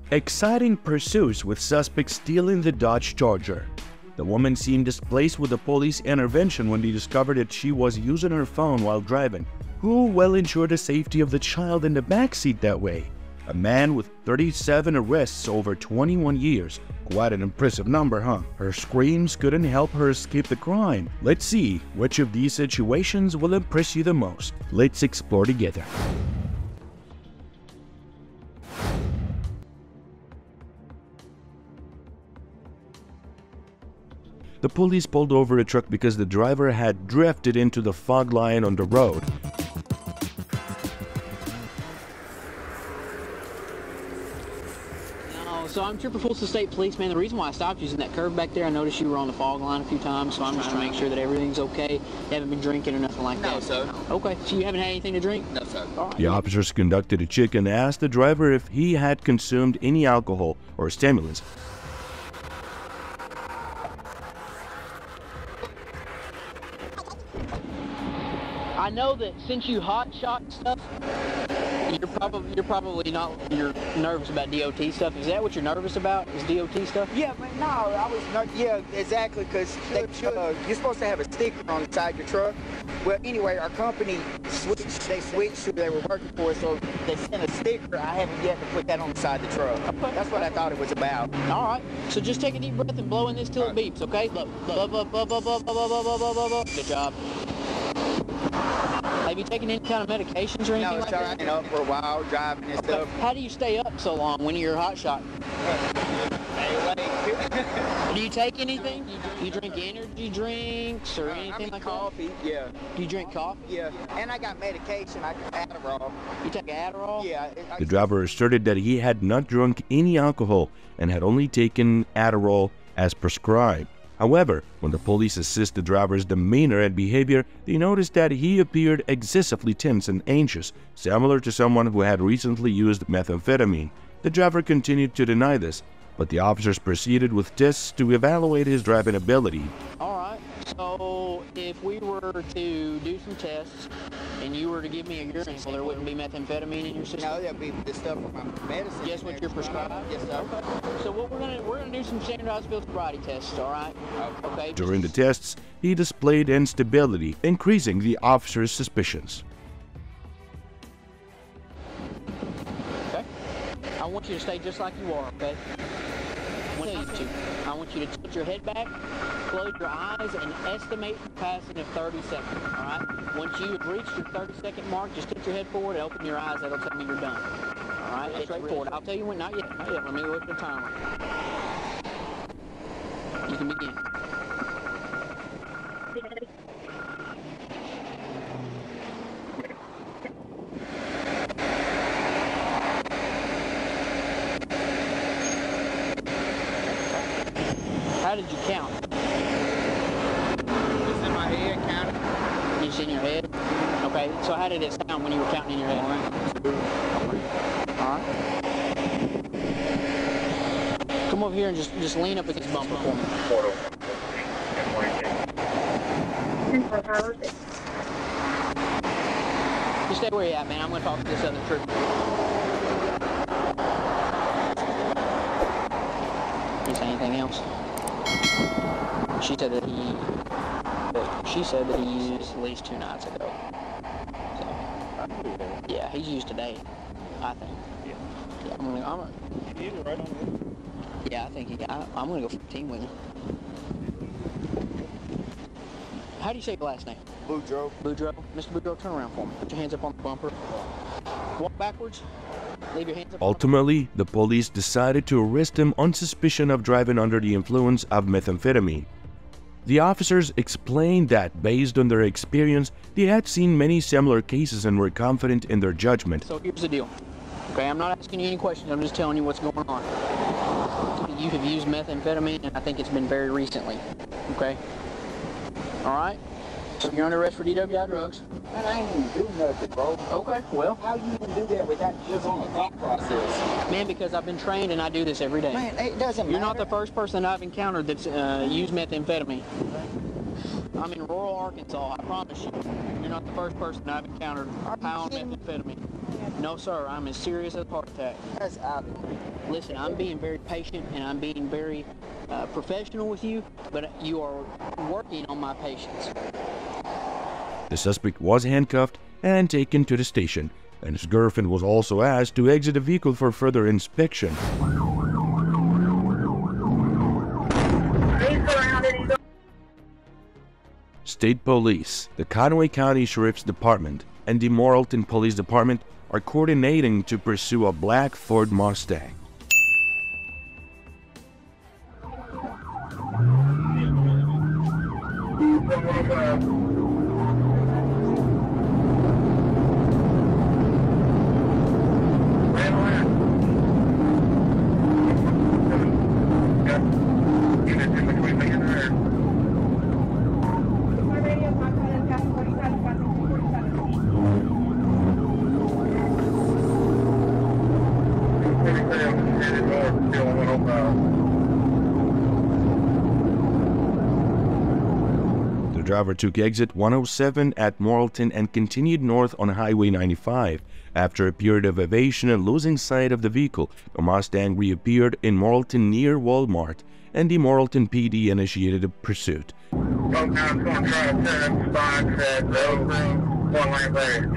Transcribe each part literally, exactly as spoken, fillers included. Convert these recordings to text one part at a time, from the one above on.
Exciting pursuits with suspects stealing the Dodge Charger. The woman seemed displeased with the police intervention when they discovered that she was using her phone while driving. Who will ensure the safety of the child in the backseat that way? A man with thirty-seven arrests over twenty-one years. Quite an impressive number, huh? Her screams couldn't help her escape the crime. Let's see which of these situations will impress you the most. Let's explore together. The police pulled over a truck because the driver had drifted into the fog line on the road. So I'm Trooper Fulton State Police, man. The reason why I stopped using that curve back there, I noticed you were on the fog line a few times, so I'm just trying to make sure that everything's okay. You haven't been drinking or nothing like that? No, sir. Okay, so you haven't had anything to drink? No, sir. All right. The officers conducted a check and asked the driver if he had consumed any alcohol or stimulants. I know that since you hot shot stuff, you're probably you're probably not you're nervous about D O T stuff. Is that what you're nervous about? Is D O T stuff? Yeah, but no, I was not. Yeah, exactly, because uh, you're supposed to have a sticker on the side of your truck. Well, anyway, our company switched. They switched who they were working for, so they sent a sticker. I haven't yet to put that on the side of the truck. Okay. That's what I thought it was about. All right. So just take a deep breath and blow in this till it beeps. Okay. Look. Look. Look. Look. Look. Look. Look. Look. Look. Look. Look. Good job. Have you taken any kind of medications or anything No, like sir, that? I've been up for a while driving and stuff. How do you stay up so long when you're hot shot? Do you take anything? You drink energy drinks or anything I mean, like coffee, that? yeah. Do you drink coffee? Yeah, and I got medication. I got Adderall. You take Adderall? Yeah. I, The driver asserted that he had not drunk any alcohol and had only taken Adderall as prescribed. However, when the police assessed the driver's demeanor and behavior, they noticed that he appeared excessively tense and anxious, similar to someone who had recently used methamphetamine. The driver continued to deny this, but the officers proceeded with tests to evaluate his driving ability. All right. So if we were to do some tests and you were to give me a urine sample, there wouldn't be methamphetamine in your system? No, that'd be the stuff from my medicine. Guess what you're prescribed? Yes, sir. Okay. So what we're gonna we're gonna do some standardized field sobriety tests. All right. Okay. During the tests, he displayed instability, increasing the officers' suspicions. Okay. I want you to stay just like you are. Okay. I want you to. I want you to tilt your head back, close your eyes, and estimate the passing of thirty seconds. All right. Once you have reached your thirty second mark, just tilt your head forward and open your eyes. That'll tell me you're done. All right. That's straightforward. I'll tell you when. Not yet. Not yet. Let me look at the timer. You can begin. How did you count? Just in my head, counting. Just in your head? Okay, so how did it sound when you were counting in your head? All right. Come over here and just, just lean up against the bumper for me. Just stay where you're at, man. I'm going to talk to this other trooper. You say anything else? She said that he, but she said that he used at least two nights ago. So, yeah, he's used today, I think. Yeah. Yeah, I'm gonna, I'm gonna. You did right on it. Yeah, I think he. I, I'm gonna go fifteen with him. How do you say your last name? Boudreaux. Boudreaux. Mister Boudreaux, turn around for me. Put your hands up on the bumper. Walk backwards. Leave your hands up. Ultimately, the police decided to arrest him on suspicion of driving under the influence of methamphetamine. The officers explained that, based on their experience, they had seen many similar cases and were confident in their judgment. So here's the deal. Okay, I'm not asking you any questions, I'm just telling you what's going on. You have used methamphetamine, and I think it's been very recently. Okay? Alright? So you're under arrest for D W I drugs. Man, I ain't even do nothing, bro. Okay, well. How you even do that without just on the thought process? Man, because I've been trained and I do this every day. Man, it doesn't matter. You're not the first person I've encountered that's uh, used methamphetamine. I'm in rural Arkansas. I promise you. You're not the first person I've encountered pound methamphetamine. No, sir. I'm as serious as a heart attack. That's out. Listen, I'm being very patient and I'm being very uh, professional with you, but you are working on my patience. The suspect was handcuffed and taken to the station, and his girlfriend was also asked to exit the vehicle for further inspection. State Police, the Conway County Sheriff's Department, and the Morrilton Police Department are coordinating to pursue a black Ford Mustang. The driver took exit one oh seven at Morrilton and continued north on Highway ninety-five. After a period of evasion and losing sight of the vehicle, the Mustang reappeared in Morrilton near Walmart, and the Morrilton P D initiated a pursuit. One lane bridge.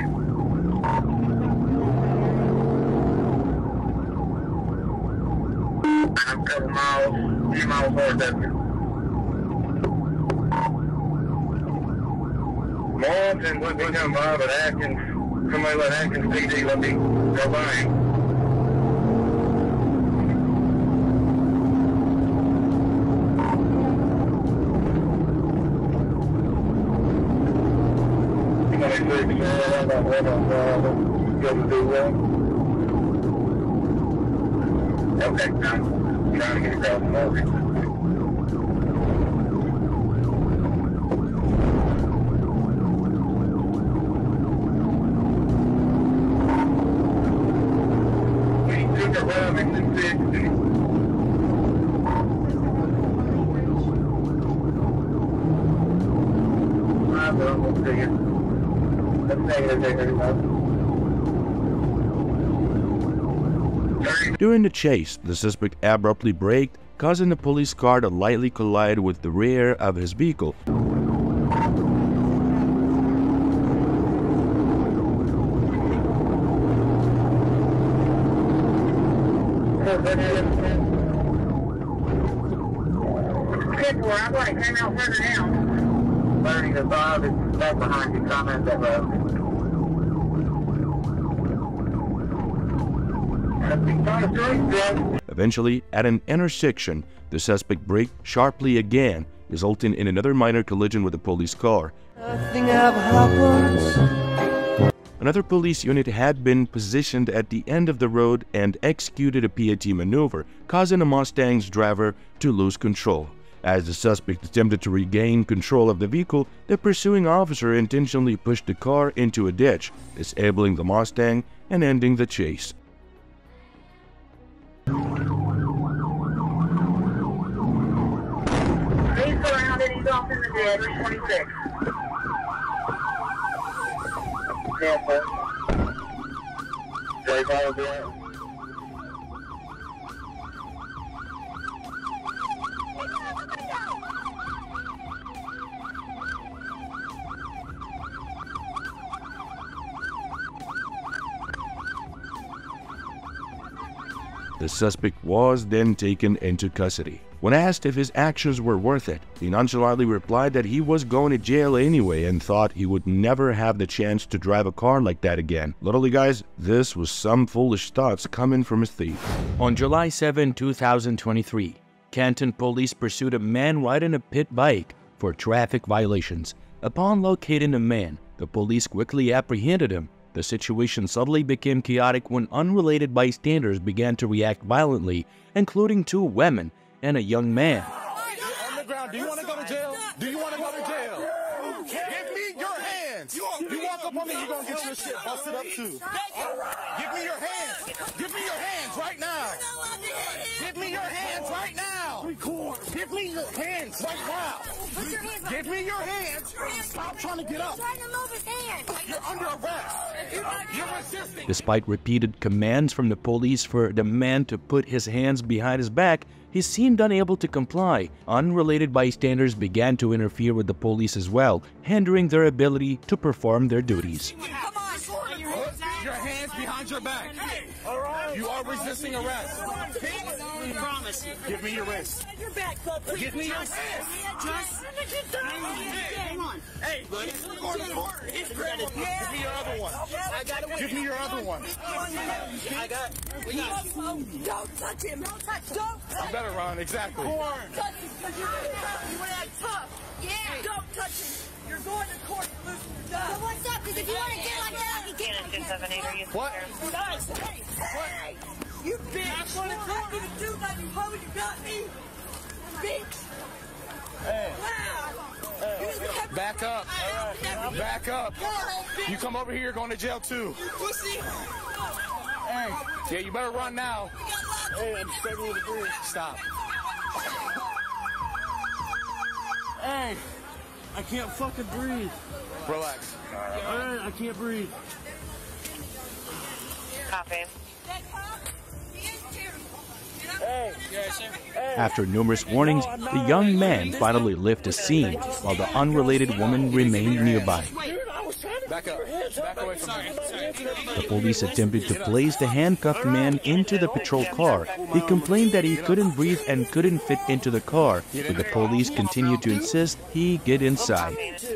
I'm a couple miles, few miles north of you. Morrilton, let me come by, but Atkins, somebody let Atkins P D let me go by him. twenty-six, uh, about what I'm, uh, going to do well. Okay, I'm trying to get across the mortgage. We took a run in the sixty. I will, we'll see it. Let's take it, take it, During the chase, the suspect abruptly braked, causing the police car to lightly collide with the rear of his vehicle. I'm going to came out further down. thirty to five is back behind you, comment that road. Eventually, at an intersection, the suspect braked sharply again, resulting in another minor collision with a police car. Nothing ever happens. Another police unit had been positioned at the end of the road and executed a P A T maneuver, causing the Mustang's driver to lose control. As the suspect attempted to regain control of the vehicle, the pursuing officer intentionally pushed the car into a ditch, disabling the Mustang and ending the chase. He's surrounded, he's off in the dead, twenty-six. Yeah, sir. Stay by the The suspect was then taken into custody. When asked if his actions were worth it, he nonchalantly replied that he was going to jail anyway and thought he would never have the chance to drive a car like that again. Literally, guys, this was some foolish thoughts coming from a thief. On July seventh, two thousand twenty-three, Canton police pursued a man riding a pit bike for traffic violations. Upon locating the man, the police quickly apprehended him. The situation suddenly became chaotic when unrelated bystanders began to react violently, including two women and a young man. On the ground. Do you want to go to jail? Do you want to go to jail? Give me your hands. You walk up on me, you're going to get your shit busted up too. Give me your hands. Give me your hands right now. Give me your hands right now. record. Give me your hands right now. Put your hands up. Give me your hands. Stop trying to get up. Trying to move his hands. You're under arrest. You're resisting. Despite repeated commands from the police for the man to put his hands behind his back, he seemed unable to comply. Unrelated bystanders began to interfere with the police as well, hindering their ability to perform their duties. Come on. Put your hands behind your back. All right. You are resisting arrest. We promise you. Give me your wrist. Your back, bud. Give me your hands. Just. Come on. Hey, buddy. Go to court. Give me your other one. I got it. Give me your other one. I got we got you. Don't touch him. Don't touch him. Don't touch You better run, exactly. him. Touch him because you're tough. You want to act tough. Yeah. Don't touch him. You're going to court to lose your job. So what's up? Because if you want to get like that, you can't. two seven eight, are you What? Guys, hey, hey, you bitch. I'm going to tell you to do nothing. How you got me? Bitch. Hey. Wow. Back up. Back up. You come over here, you're going to jail too. Pussy. Hey. Yeah, you better run now. Hey, I'm struggling to breathe. Stop. Hey, I can't fucking breathe. Relax. Hey, I can't breathe. Copy. Hey, After numerous warnings, the young man finally left the scene, while the unrelated woman remained nearby. Back up. Back away from me. The police attempted to place the handcuffed man into the patrol car. He complained that he couldn't breathe and couldn't fit into the car, but the police continued to insist he get inside.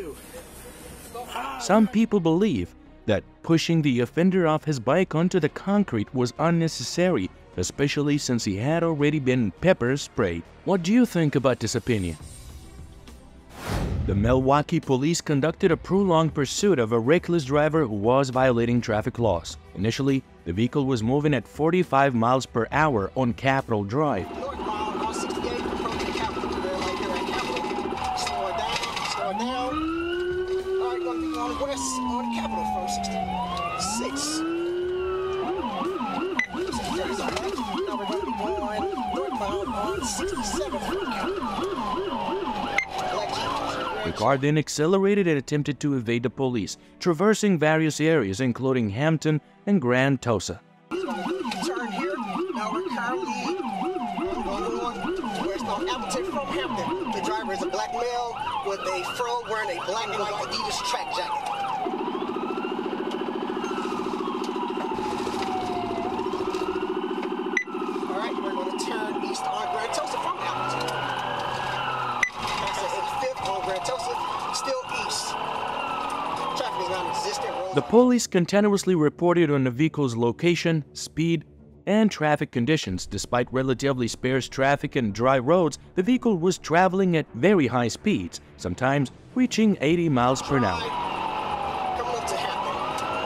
Some people believe that pushing the offender off his bike onto the concrete was unnecessary, especially since he had already been pepper sprayed. What do you think about this opinion? The Milwaukee police conducted a prolonged pursuit of a reckless driver who was violating traffic laws. Initially, the vehicle was moving at forty-five miles per hour on Capitol Drive. Northbound on sixty-eight, approaching Capitol. We're right here at Capitol. Slow it down, slow it down. All right, gonna be on west on Capitol from sixty-six. Now we're gonna be going northbound on sixty-seven from Capitol. The car then accelerated and attempted to evade the police, traversing various areas including Hampton and Grand Tosa. Turn here. Now we're currently on west on Appleton from Hampton. The driver is a black male with a fro wearing a black and white Adidas track jacket. All right, we're going to turn east on Grand Tosa from Appleton. That's the eighty-fifth on Grand Tosa, still east. Traffic is non-existent. The police continuously reported on the vehicle's location, speed, and traffic conditions. Despite relatively sparse traffic and dry roads, the vehicle was traveling at very high speeds, sometimes reaching eighty miles per hour. Coming up to Hampton.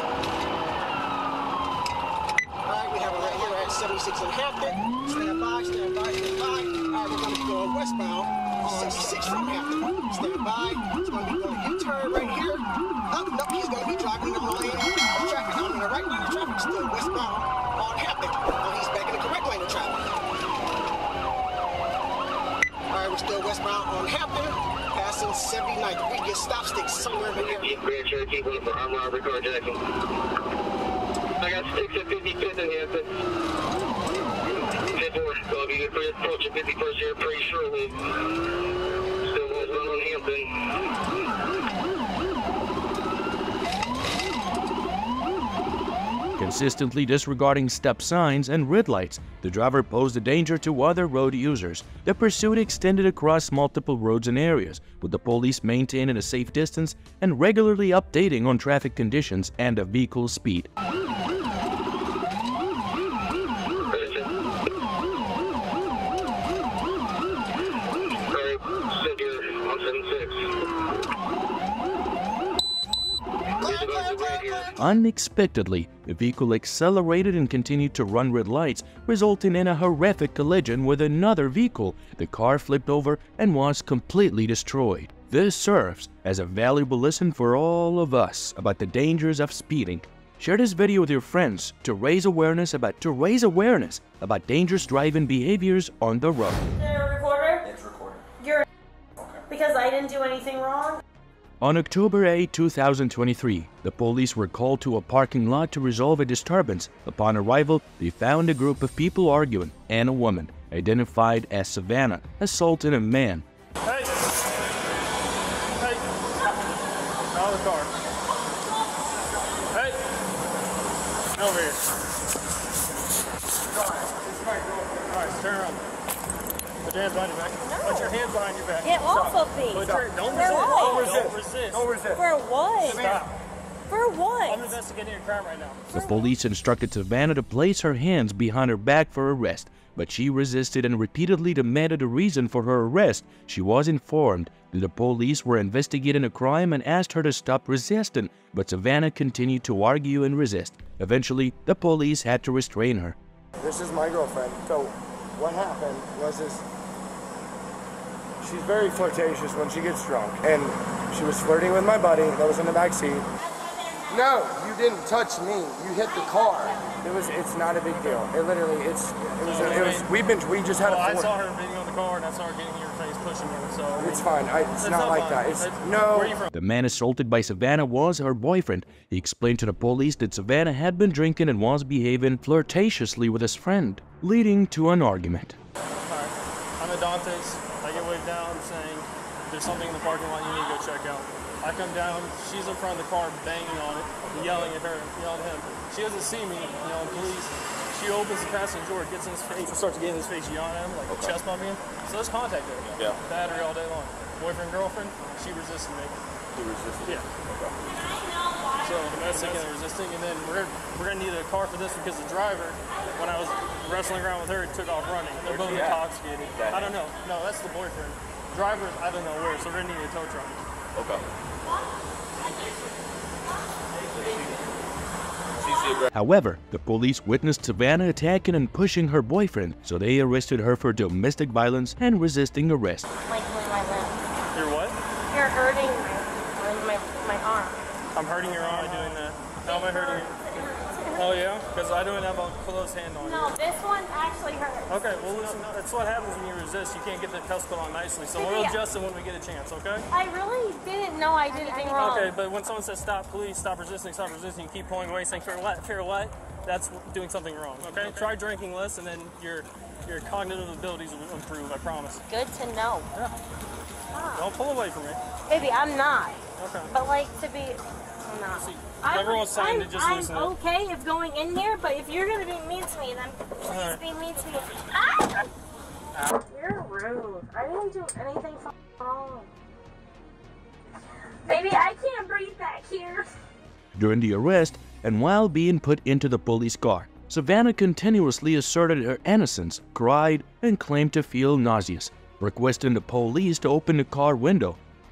All right, we have it right here at seventy-six in Hampton. Stand by, stand by, stand by. All right, we're going to be going westbound on sixty-six from Hampton. Stand by. It's going to be going U-turn right here. Up, no, he's going to be driving in the lane of traffic. I'm in the right lane of traffic, still westbound on Hampton. Now he's back in the correct lane of traffic. All right, we're still westbound on Hampton, passing seventy-ninth. We get stop sticks somewhere in the area. Grand Cherokee, one for armed robbery carjacking. I got sticks at fifty-fifth in Hampton. ten four, so I'll be good for your approach at fifty-first here pretty shortly. Still westbound on Hampton. Consistently disregarding stop signs and red lights, the driver posed a danger to other road users. The pursuit extended across multiple roads and areas, with the police maintaining a safe distance and regularly updating on traffic conditions and the vehicle's speed. Unexpectedly, the vehicle accelerated and continued to run red lights, resulting in a horrific collision with another vehicle. The car flipped over and was completely destroyed. This serves as a valuable lesson for all of us about the dangers of speeding. Share this video with your friends to raise awareness about to raise awareness about dangerous driving behaviors on the road. Recorder. because I didn't do anything wrong. On October eighth, two thousand twenty-three, the police were called to a parking lot to resolve a disturbance. Upon arrival, they found a group of people arguing and a woman, identified as Savannah, assaulted a man. Hey! Hey! Out of the car. Hey! Over here. Alright, turn around. Put your hands behind your back. No. Put your hands behind your back. Get off of me. Put your, don't, For resist. what? don't resist. Don't resist. Don't resist. For what? Stop. For what? I'm investigating a crime right now. The police instructed Savannah to place her hands behind her back for arrest, but she resisted and repeatedly demanded a reason for her arrest. She was informed that the police were investigating a crime and asked her to stop resisting, but Savannah continued to argue and resist. Eventually, the police had to restrain her. This is my girlfriend. So what happened was this, she's very flirtatious when she gets drunk, and she was flirting with my buddy that was in the back seat. No, you didn't touch me. You hit the car. It was. It's not a big deal. It literally. It's. It was. It was. We've been. We just had well, a. I saw her beating on the car, and I saw her getting in your face, pushing you. So I mean, it's fine. I, it's, it's not, not like fine. that. It's It's- no. Where are you from? The man assaulted by Savannah was her boyfriend. He explained to the police that Savannah had been drinking and was behaving flirtatiously with his friend, leading to an argument. Alright, I'm at Dante's. I get waved down saying there's something in the parking lot you need to go check out. I come down, she's in front of the car banging on it, yelling at her, yelling at him. She doesn't see me, yelling police. She opens the passenger door, gets in his face, and starts getting in his face, yelling at him, like okay. chest bumping him. So there's contact there. Yeah. Battery all day long. Boyfriend, girlfriend, she resisted me. She resisted? Yeah. Okay. So domestic and resisting, and then we're, we're gonna need a car for this because the driver, when I was wrestling around with her, took off running. They're both intoxicated. I don't know. No, that's the boyfriend. Driver, I don't know where, so we're gonna need a tow truck. Okay. However, the police witnessed Savannah attacking and pushing her boyfriend, so they arrested her for domestic violence and resisting arrest. Like my limb. You're what? You're hurting my, my, my arm. I'm hurting your arm by doing that. How am I hurting you? Oh yeah? Because I don't have a close hand on No, you. this one actually hurts. Okay, well listen, that's what happens when you resist. You can't get the cuffs put on nicely, so we'll Yeah. adjust it when we get a chance, okay? I really didn't know I did anything wrong. Okay, but when someone says stop, please, stop resisting, stop resisting, you keep pulling away, saying for what, for what, that's doing something wrong, okay? Try drinking less and then your your cognitive abilities will improve, I promise. Good to know. Yeah. Ah. Don't pull away from me. Baby, I'm not. Okay. But like to be, I'm not. See, I'm, everyone's saying I'm, to just I'm loosen it. okay if going in there, but if you're gonna be mean to me, then please Alright. be mean to me. Ah! You're rude. I didn't do anything wrong. Baby, I can't breathe back here. During the arrest, and while being put into the police car, Savannah continuously asserted her innocence, cried, and claimed to feel nauseous, requesting the police to open the car window.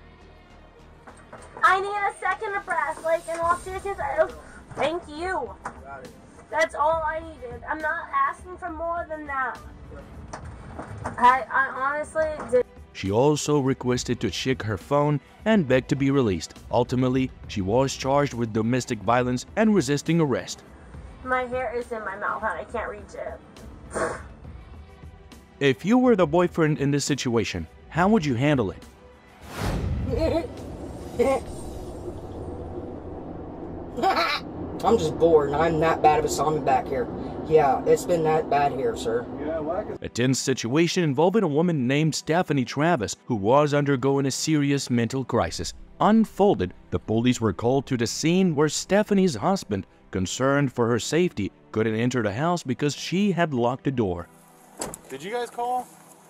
I need a second of breath. Like, in all seriousness, I don't... Thank you. That's all I needed. I'm not asking for more than that. I, I honestly did. She also requested to check her phone and begged to be released. Ultimately, she was charged with domestic violence and resisting arrest. My hair is in my mouth and I can't reach it. If you were the boyfriend in this situation, how would you handle it? I'm just bored and I'm that bad of a zombie back here. Yeah, it's been that bad here, sir. A tense situation involving a woman named Stephanie Travis, who was undergoing a serious mental crisis, unfolded. The police were called to the scene where Stephanie's husband, concerned for her safety, couldn't enter the house because she had locked the door. Did you guys call?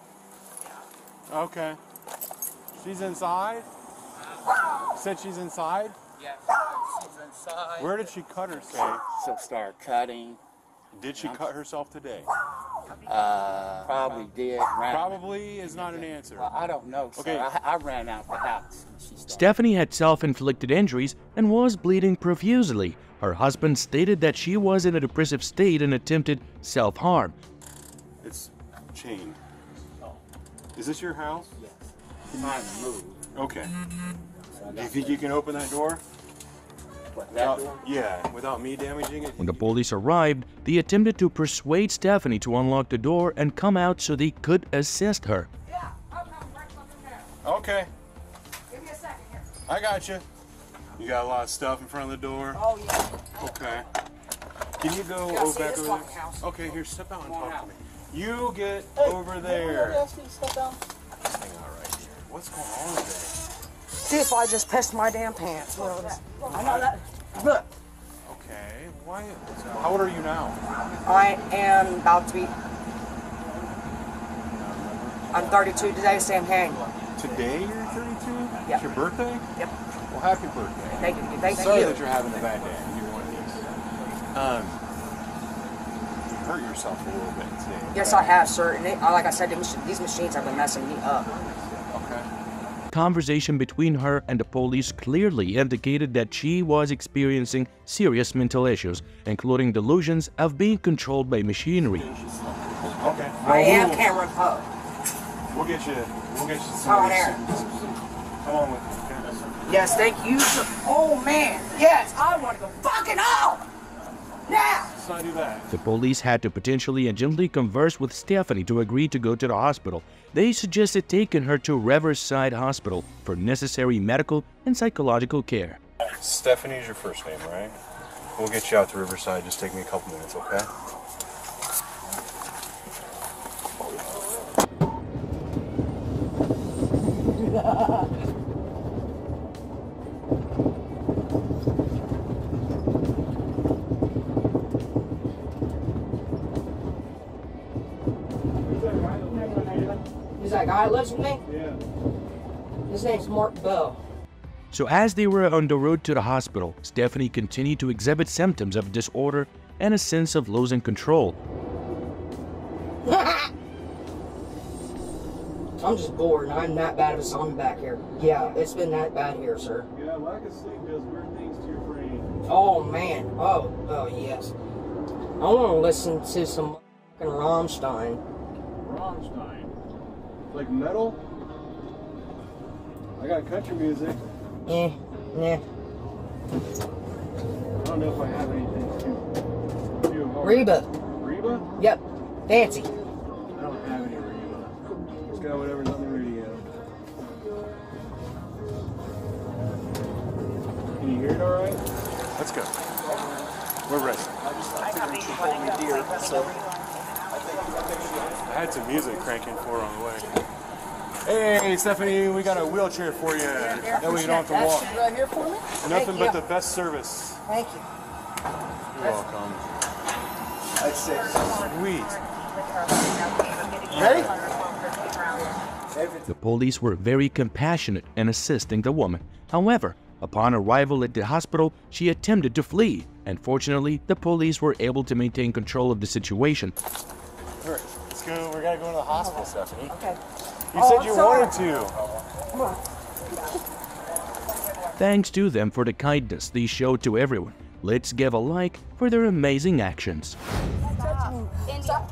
Okay. She's inside? You said she's inside? Yes, she's inside. Where did she cut herself? She'll start cutting. Did she cut herself today? Uh, probably did. Ran Probably is not an answer. Well, I don't know, sir. Okay. I, I ran out the house. She started. Stephanie had self-inflicted injuries and was bleeding profusely. Her husband stated that she was in a depressive state and attempted self-harm. It's chained. Is this your house? Yes. Trying to move. Okay. So Do you think you can open that door? What, that Without, door? yeah, without me damaging it? When the police arrived, they attempted to persuade Stephanie to unlock the door and come out so they could assist her. Okay. I got you. You got a lot of stuff in front of the door? Oh, yeah. Okay. Can you go Yeah, over see, back this over fucking there? house. Okay, here, step out and Come on talk out. to me. You get Hey, over there. Hey, step down. This thing out right here. What's going on today? See if I just pissed my damn pants. What was I know that. Look, Okay, why? How old are you now? I am about to be. I'm thirty-two today, same hang. Today you're thirty-two? Yep. It's your birthday? Yep. Well, happy birthday. Thank you. Thank Sorry you. that you're having a bad day. You're one of these. Um, you hurt yourself a little bit today. Yes, I have, sir. And it, like I said, these machines have been messing me up. Okay. Conversation between her and the police clearly indicated that she was experiencing serious mental issues, including delusions of being controlled by machinery. Okay. I am Cameron Poe. We'll get you. We'll get you some. Come on, Aaron. Come on with me. Okay? Yes, thank you. Sir. Oh man, yes, I want to go fucking home now. Let's not do that. The police had to potentially and gently converse with Stephanie to agree to go to the hospital. They suggested taking her to Riverside Hospital for necessary medical and psychological care. Stephanie's your first name, right? We'll get you out to Riverside. Just take me a couple minutes, okay? Who's that guy that lives with me? Yeah. His name's Mark Bell. So as they were on the road to the hospital, Stephanie continued to exhibit symptoms of disorder and a sense of losing control. I'm just bored, and I'm that bad of a zombie back here. Yeah, it's been that bad here, sir. Yeah, lack of sleep does weird things to your brain. Oh, man. Oh, oh, yes. I want to listen to some fucking Rammstein. Rammstein? Like metal? I got country music. Eh, nah. I don't know if I have anything too, too hard. Reba. Reba? Yep. Fancy. I don't have any Reba. Just got whatever's on the radio. Can you hear it all right? Let's go. We're ready. I had some music cranking for on the way. Hey, Stephanie, we got a wheelchair for you. That way you don't have to walk. Right here for me? Nothing but the best service. Thank you. You're welcome. That's it. Sweet. Ready? The police were very compassionate in assisting the woman. However, upon arrival at the hospital, she attempted to flee, and fortunately, the police were able to maintain control of the situation. All right, let's go. We gotta go to the hospital, Stephanie. Okay. You Oh, said I'm you sorry. wanted to. Come on. Thanks to them for the kindness they showed to everyone. Let's give a like for their amazing actions. Stop.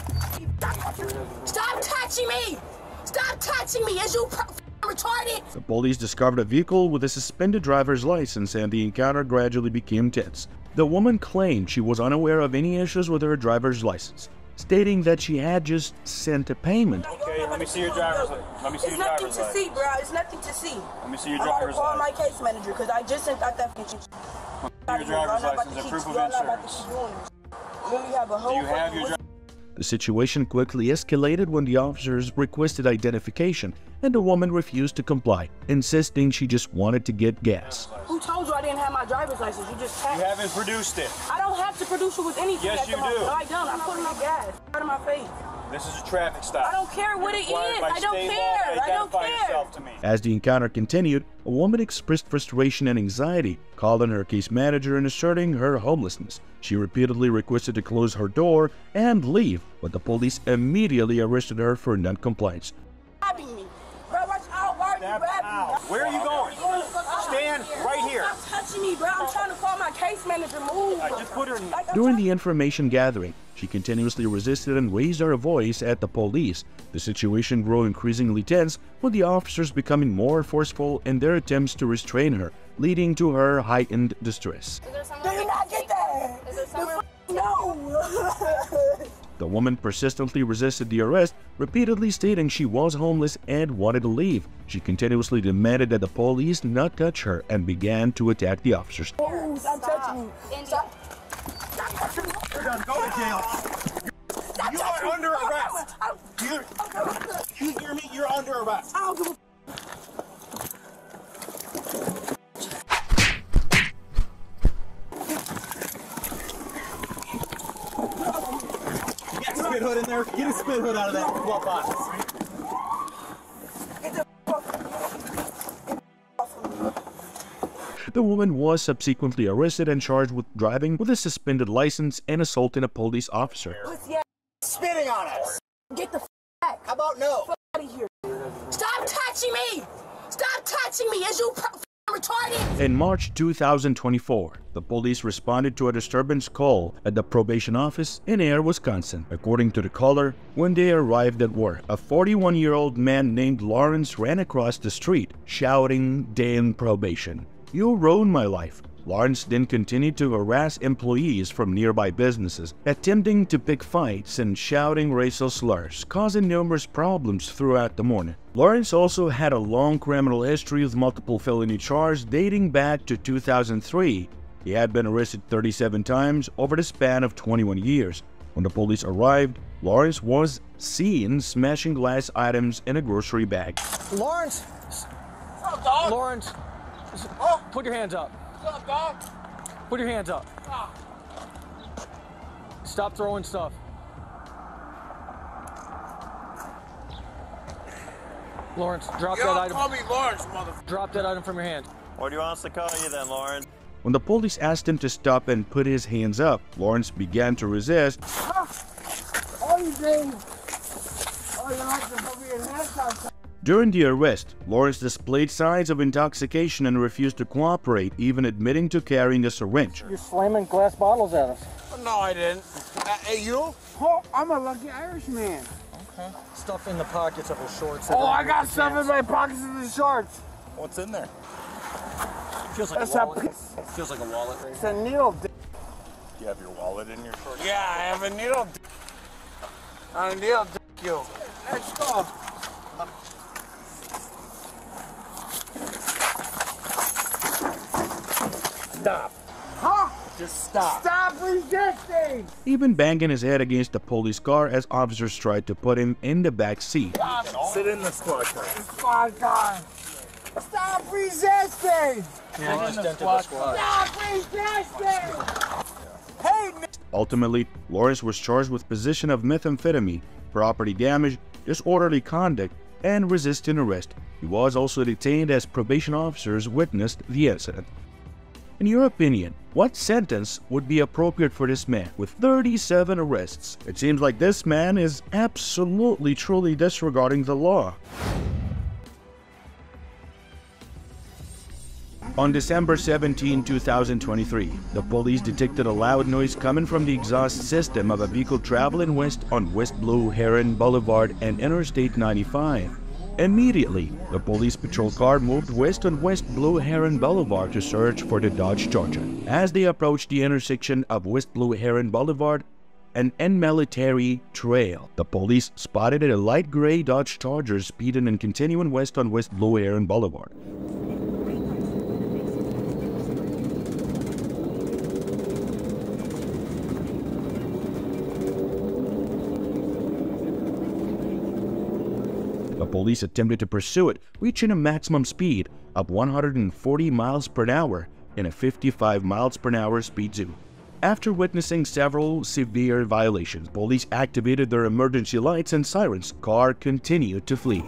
Stop touching me! Stop touching me! Is you retarded? The police discovered a vehicle with a suspended driver's license, and the encounter gradually became tense. The woman claimed she was unaware of any issues with her driver's license, stating that she had just sent a payment. Okay, let me see your driver's license. Let me see It's your nothing driver's to license. see, bro. It's nothing to see. Let me see your I'm gonna driver's call my license. case manager because I just sent out that fucking shit. Your driver's license and proof of insurance. Really have a whole Do you have fucking your list. The situation quickly escalated when the officers requested identification, and the woman refused to comply, insisting she just wanted to get gas. Who told you I didn't have my driver's license? You just You passed. haven't produced it. I don't have to produce it with anything. Yes, at the you moment. do. No, I don't. I'm putting my gas out of my face. This is a traffic stop. I don't care what it Required is. by I don't state law care. to I don't identify care. yourself to me. As the encounter continued, a woman expressed frustration and anxiety, calling her case manager and asserting her homelessness. She repeatedly requested to close her door and leave, but the police immediately arrested her for non-compliance. Grabbing me. Bro, watch out. Why are you Step grabbing out. me? Where are you going? Stand right here. Stop touching me, bro. I'm trying to call my case manager. Move. I just put her in. Like, I'm During trying- the information gathering, she continuously resisted and raised her voice at the police. The situation grew increasingly tense, with the officers becoming more forceful in their attempts to restrain her, leading to her heightened distress. Do you not get that? Is there somewhere? No. The woman persistently resisted the arrest, repeatedly stating she was homeless and wanted to leave. She continuously demanded that the police not touch her and began to attack the officers. Oh, stop touching me. Stop. You're done. Go to jail. Stop You are under arrest. You, you hear me? You're under arrest. I don't give a Get a spit hood in there. Get a spit hood out of that glove box. The woman was subsequently arrested and charged with driving with a suspended license and assaulting a police officer. Spitting on us. Get the f back. How about no? F out of here. Stop touching me. Stop touching me. Is you f retarded? In March two thousand twenty-four, the police responded to a disturbance call at the probation office in Air, Wisconsin. According to the caller, when they arrived at work, a forty-one-year-old man named Lawrence ran across the street, shouting, "Damn probation. You ruined my life." Lawrence then continued to harass employees from nearby businesses, attempting to pick fights and shouting racial slurs, causing numerous problems throughout the morning. Lawrence also had a long criminal history with multiple felony charges dating back to two thousand three. He had been arrested thirty-seven times over the span of twenty-one years. When the police arrived, Lawrence was seen smashing glass items in a grocery bag. Lawrence! What's up, dog? Lawrence! Oh. Put your hands up. What's up, dog? Put your hands up. Ah. Stop throwing stuff. Lawrence, drop You that don't item. call me Lawrence, motherfucker. Drop that item from your hand. What do you want us to call you then, Lawrence? When the police asked him to stop and put his hands up, Lawrence began to resist. All you do, all you like to put me in handcuffs. During the arrest, Lawrence displayed signs of intoxication and refused to cooperate, even admitting to carrying a syringe. You're slamming glass bottles at us. No, I didn't. Uh, hey, you? Oh, I'm a lucky Irishman. Okay. Stuff in the pockets of his shorts. Oh, I got stuff in my pockets of the shorts. What's in there? Feels like That's a a wallet. piece. Feels like a wallet. Right? It's a needle. D Do you have your wallet in your shorts? Yeah, I have a needle. D a needle. D you. Let's go. Stop. Huh? Just stop. Stop resisting. Even banging his head against the police car as officers tried to put him in the back seat. Sit in the squad car. Squad car. Stop resisting. Yeah, just entered the squad. Stop resisting. Hey, Ultimately, Lawrence was charged with possession of methamphetamine, property damage, disorderly conduct, and resisting arrest. He was also detained as probation officers witnessed the incident. In your opinion, what sentence would be appropriate for this man with thirty-seven arrests? It seems like this man is absolutely truly disregarding the law. On December seventeenth, two thousand twenty-three, the police detected a loud noise coming from the exhaust system of a vehicle traveling west on West Blue Heron Boulevard and Interstate ninety-five. Immediately, the police patrol car moved west on West Blue Heron Boulevard to search for the Dodge Charger. As they approached the intersection of West Blue Heron Boulevard and N Military Trail, the police spotted a light gray Dodge Charger speeding and continuing west on West Blue Heron Boulevard. The police attempted to pursue it, reaching a maximum speed of one hundred forty miles per hour in a fifty-five miles per hour speed zone. After witnessing several severe violations, police activated their emergency lights and sirens. Car continued to flee.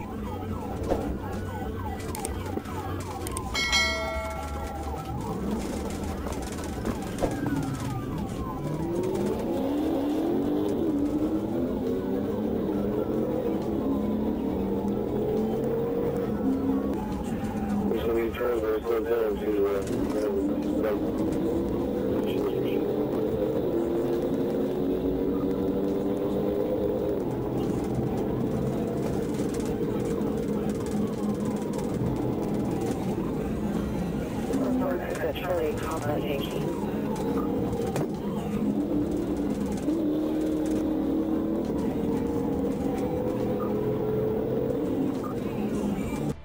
Truly confrontations.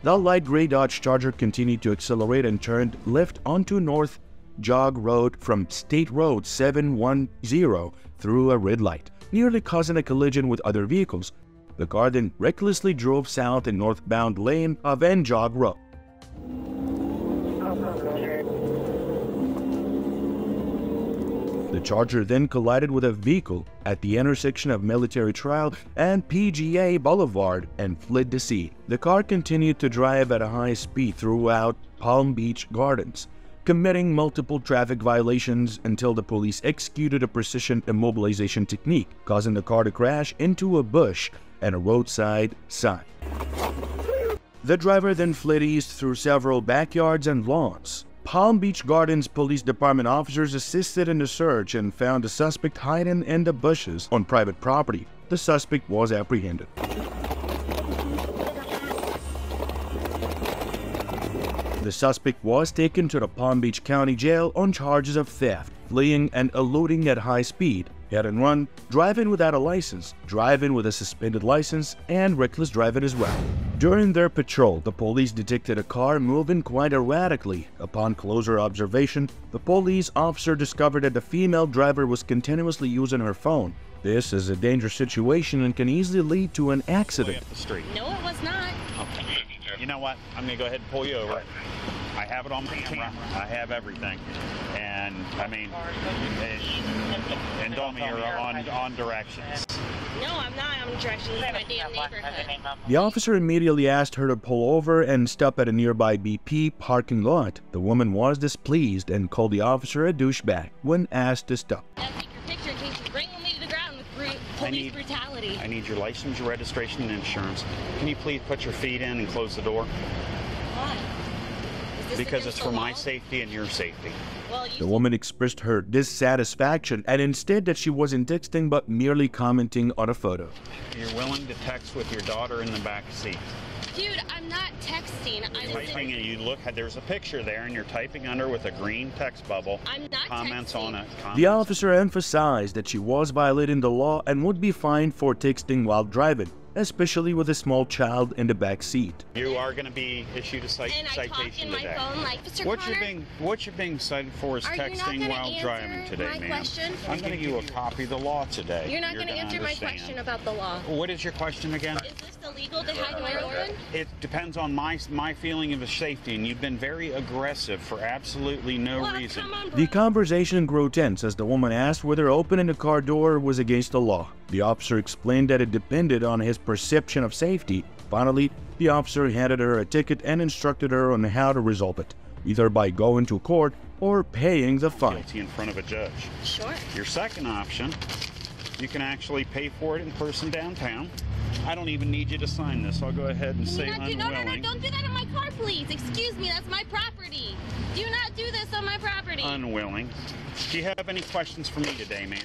The light gray Dodge Charger continued to accelerate and turned left onto North Jog Road from State Road seven one zero through a red light, nearly causing a collision with other vehicles. The car then recklessly drove south in northbound lane of N Jog Road. The Charger then collided with a vehicle at the intersection of Military Trail and P G A Boulevard and fled the scene. The car continued to drive at a high speed throughout Palm Beach Gardens, committing multiple traffic violations until the police executed a precision immobilization technique, causing the car to crash into a bush and a roadside sign. The driver then fled east through several backyards and lawns. Palm Beach Gardens Police Department officers assisted in the search and found the suspect hiding in the bushes on private property. The suspect was apprehended. The suspect was taken to the Palm Beach County Jail on charges of theft, fleeing and eluding at high speed, hit and run, driving without a license, driving with a suspended license, and reckless driving as well. During their patrol, the police detected a car moving quite erratically. Upon closer observation, the police officer discovered that the female driver was continuously using her phone. This is a dangerous situation and can easily lead to an accident. Up the street. No, it was not. Okay. You know what? I'm going to go ahead and pull you over. I have it on camera. I have everything. And, I mean, and don't me you're on, on directions. No, I'm not on directions. It's my damn neighborhood. The officer immediately asked her to pull over and stop at a nearby B P parking lot. The woman was displeased and called the officer a douchebag when asked to stop. I'll take your picture in case you bring me to the ground with brute police I need, brutality. I need your license, your registration, and insurance. Can you please put your feet in and close the door? Why? Because it's for my safety and your safety. Well, the woman expressed her dissatisfaction and instead that she wasn't texting but merely commenting on a photo. You're willing to text with your daughter in the back seat. Dude, I'm not texting. I'm typing and you look, there's a picture there and you're typing under with a green text bubble. I'm not Comments texting. on it. Comments. The officer emphasized that she was violating the law and would be fined for texting while driving, especially with a small child in the back seat. You are going to be issued a cite and I citation talk in today. My phone like, Mister What Connor, you're being what you're being cited for is are texting while driving today, ma'am. I'm going to give you a copy of the law today. You're not going to answer understand. my question about the law. What is your question again? Is this illegal to hide my organ? It depends on my my feeling of safety, and you've been very aggressive for absolutely no well, reason. Come on, bro. The conversation grew tense as the woman asked whether opening the car door was against the law. The officer explained that it depended on his perception of safety. Finally, the officer handed her a ticket and instructed her on how to resolve it, either by going to court or paying the fine. Guilty in front of a judge. Sure. Your second option, you can actually pay for it in person downtown. I don't even need you to sign this. I'll go ahead and say unwilling. No, no, no, don't do that in my car, please. Excuse me, that's my property. Do not do this on my property. Unwilling. Do you have any questions for me today, ma'am?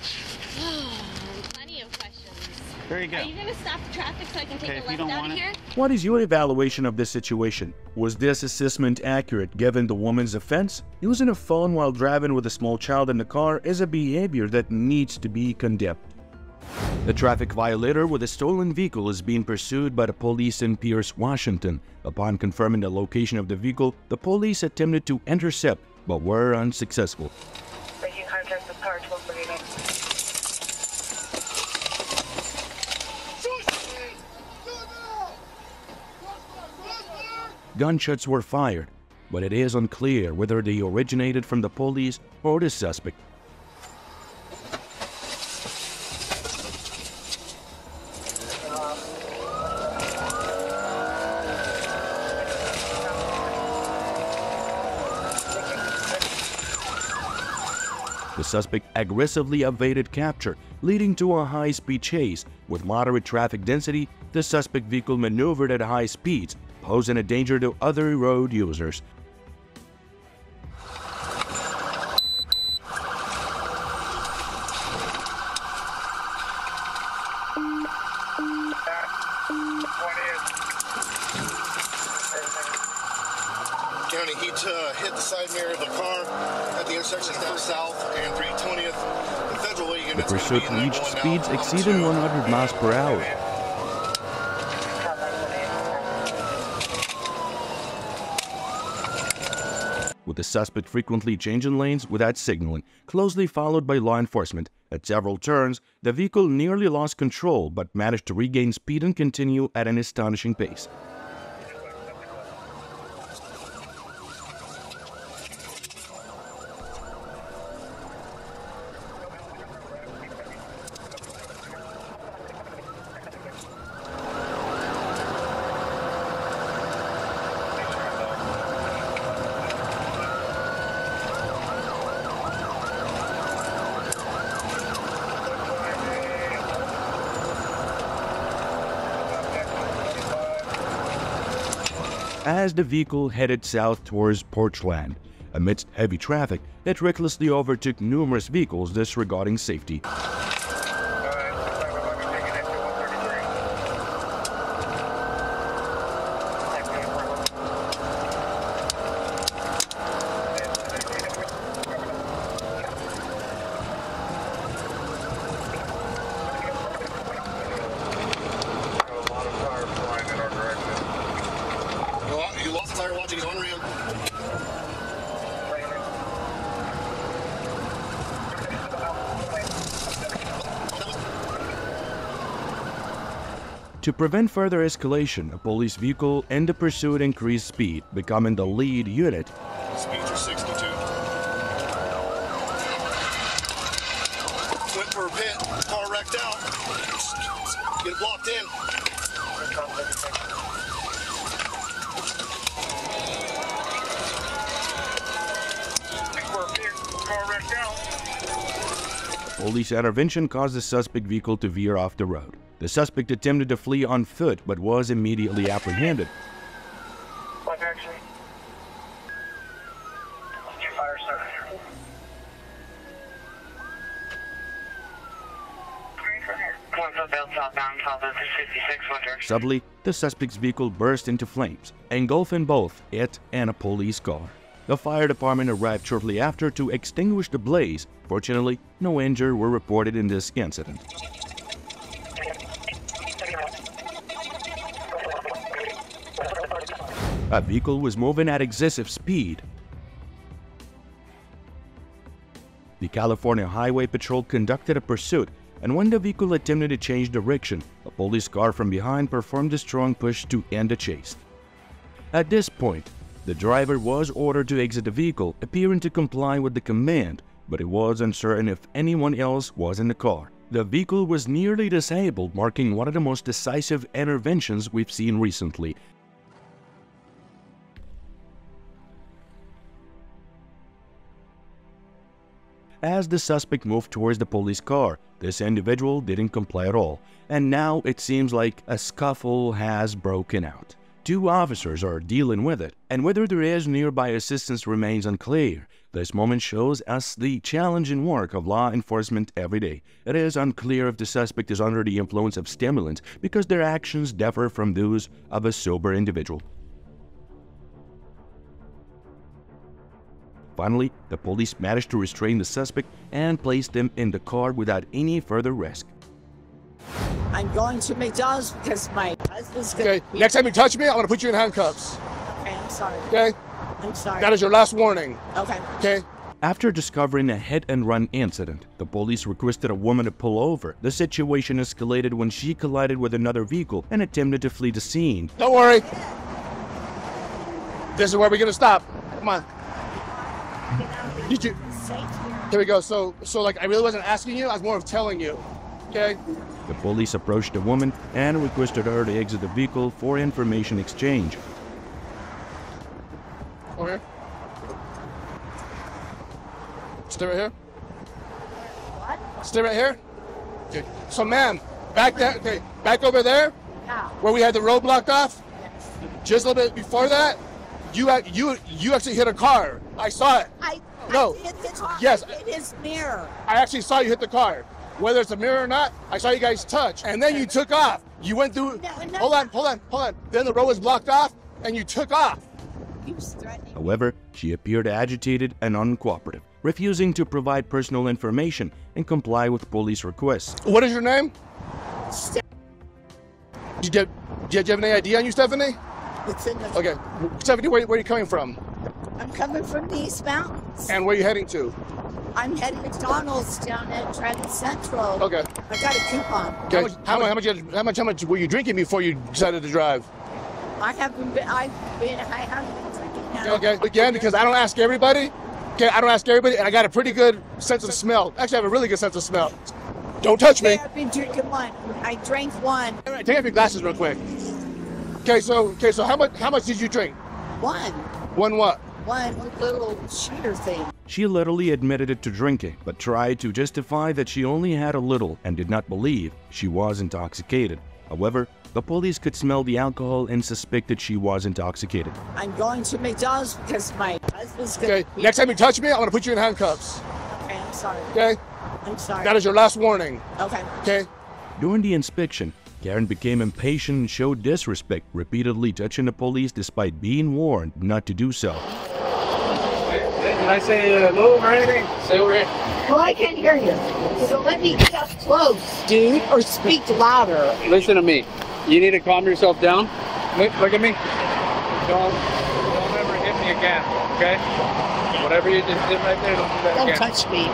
Plenty of questions. There you go. Are you going to stop the traffic so I can take okay, a if left you don't out want of it. here? What is your evaluation of this situation? Was this assessment accurate given the woman's offense? Using a phone while driving with a small child in the car is a behavior that needs to be condemned. The traffic violator with a stolen vehicle is being pursued by the police in Pierce, Washington. Upon confirming the location of the vehicle, the police attempted to intercept but were unsuccessful. Making contact with car twelve thirty-nine. Gunshots were fired, but it is unclear whether they originated from the police or the suspect. The suspect aggressively evaded capture, leading to a high-speed chase. With moderate traffic density, the suspect vehicle maneuvered at high speeds, posing a danger to other road users. County, he uh, hit the side mirror of the car at the intersection down south and three twentieth. The federal units. The pursuit reached speeds exceeding one hundred miles per hour. with the suspect frequently changing lanes without signaling, closely followed by law enforcement. At several turns, the vehicle nearly lost control but managed to regain speed and continue at an astonishing pace. As the vehicle headed south towards Portland, amidst heavy traffic, it recklessly overtook numerous vehicles disregarding safety. To prevent further escalation, a police vehicle in the pursuit increased speed, becoming the lead unit. Speeds are sixty-two. Went for a pit, car wrecked out. Get it blocked in. Car wrecked out. Police intervention caused the suspect vehicle to veer off the road. The suspect attempted to flee on foot but was immediately apprehended. What action? Fire, sir. Suddenly, the suspect's vehicle burst into flames, engulfing both it and a police car. The fire department arrived shortly after to extinguish the blaze. Fortunately, no injuries were reported in this incident. A vehicle was moving at excessive speed. The California Highway Patrol conducted a pursuit, and when the vehicle attempted to change direction, a police car from behind performed a strong push to end the chase. At this point, the driver was ordered to exit the vehicle, appearing to comply with the command, but it was uncertain if anyone else was in the car. The vehicle was nearly disabled, marking one of the most decisive interventions we've seen recently. As the suspect moved towards the police car, this individual didn't comply at all, and now it seems like a scuffle has broken out. Two officers are dealing with it, and whether there is nearby assistance remains unclear. This moment shows us the challenging work of law enforcement every day. It is unclear if the suspect is under the influence of stimulants because their actions differ from those of a sober individual. Finally, the police managed to restrain the suspect and placed him in the car without any further risk. I'm going to McDonald's because my husband's going Okay, next time you touch me, I'm going to put you in handcuffs. Okay, I'm sorry. Okay? I'm sorry. That is your last warning. Okay. Okay? After discovering a hit-and-run incident, the police requested a woman to pull over. The situation escalated when she collided with another vehicle and attempted to flee the scene. Don't worry. This is where we're going to stop. Come on. Did you? Here we go. So, so like, I really wasn't asking you. I was more of telling you. Okay? The police approached the woman and requested her to exit the vehicle for information exchange. Over here. Stay right here. What? Stay right here. Okay. So, ma'am, back there. Okay, back over there. Yeah. Where we had the road blocked off. Yes. Just a little bit before that, you you you actually hit a car. I saw it. I, no. I hit the car. Yes. I hit his mirror. I actually saw you hit the car. Whether it's a mirror or not, I saw you guys touch. And then you took off. You went through. No, no. Hold on, hold on, hold on. Then the road was blocked off, and you took off. He was threatening. However, she appeared agitated and uncooperative, refusing to provide personal information and comply with police requests. What is your name? Ste Did you, get, did you have any I D on you, Stephanie? It's in the. Okay. Stephanie, where, where are you coming from? I'm coming from the East Mountains. And where are you heading to? I'm heading to McDonald's down at Trenton Central. Okay. I got a coupon. Okay. How much, how, much, how, much, how much? How much were you drinking before you decided to drive? I haven't been. I've been. I haven't been drinking now. Okay. Again, because I don't ask everybody. Okay, I don't ask everybody, and I got a pretty good sense of smell. Actually, I have a really good sense of smell. Don't touch me. Okay, I've been drinking one. I drank one. All right, take off your glasses real quick. Okay, so okay, so how much? How much did you drink? One. One what? One little shooter thing. She literally admitted it to drinking, but tried to justify that she only had a little and did not believe she was intoxicated. However, the police could smell the alcohol and suspected she was intoxicated. I'm going to McDonald's because my husband's going Okay, next time you touch me, I'm going to put you in handcuffs. Okay, I'm sorry. Okay? I'm sorry. That is your last warning. Okay. Okay? During the inspection, Karen became impatient and showed disrespect, repeatedly touching the police despite being warned not to do so. Can I say uh, move or anything? Say over here. Well, I can't hear you. So let me get up close, dude, or speak louder. Listen to me. You need to calm yourself down. Look, look at me. Don't, don't ever hit me again, okay? Whatever you just did right there, don't do that Don't again. touch me.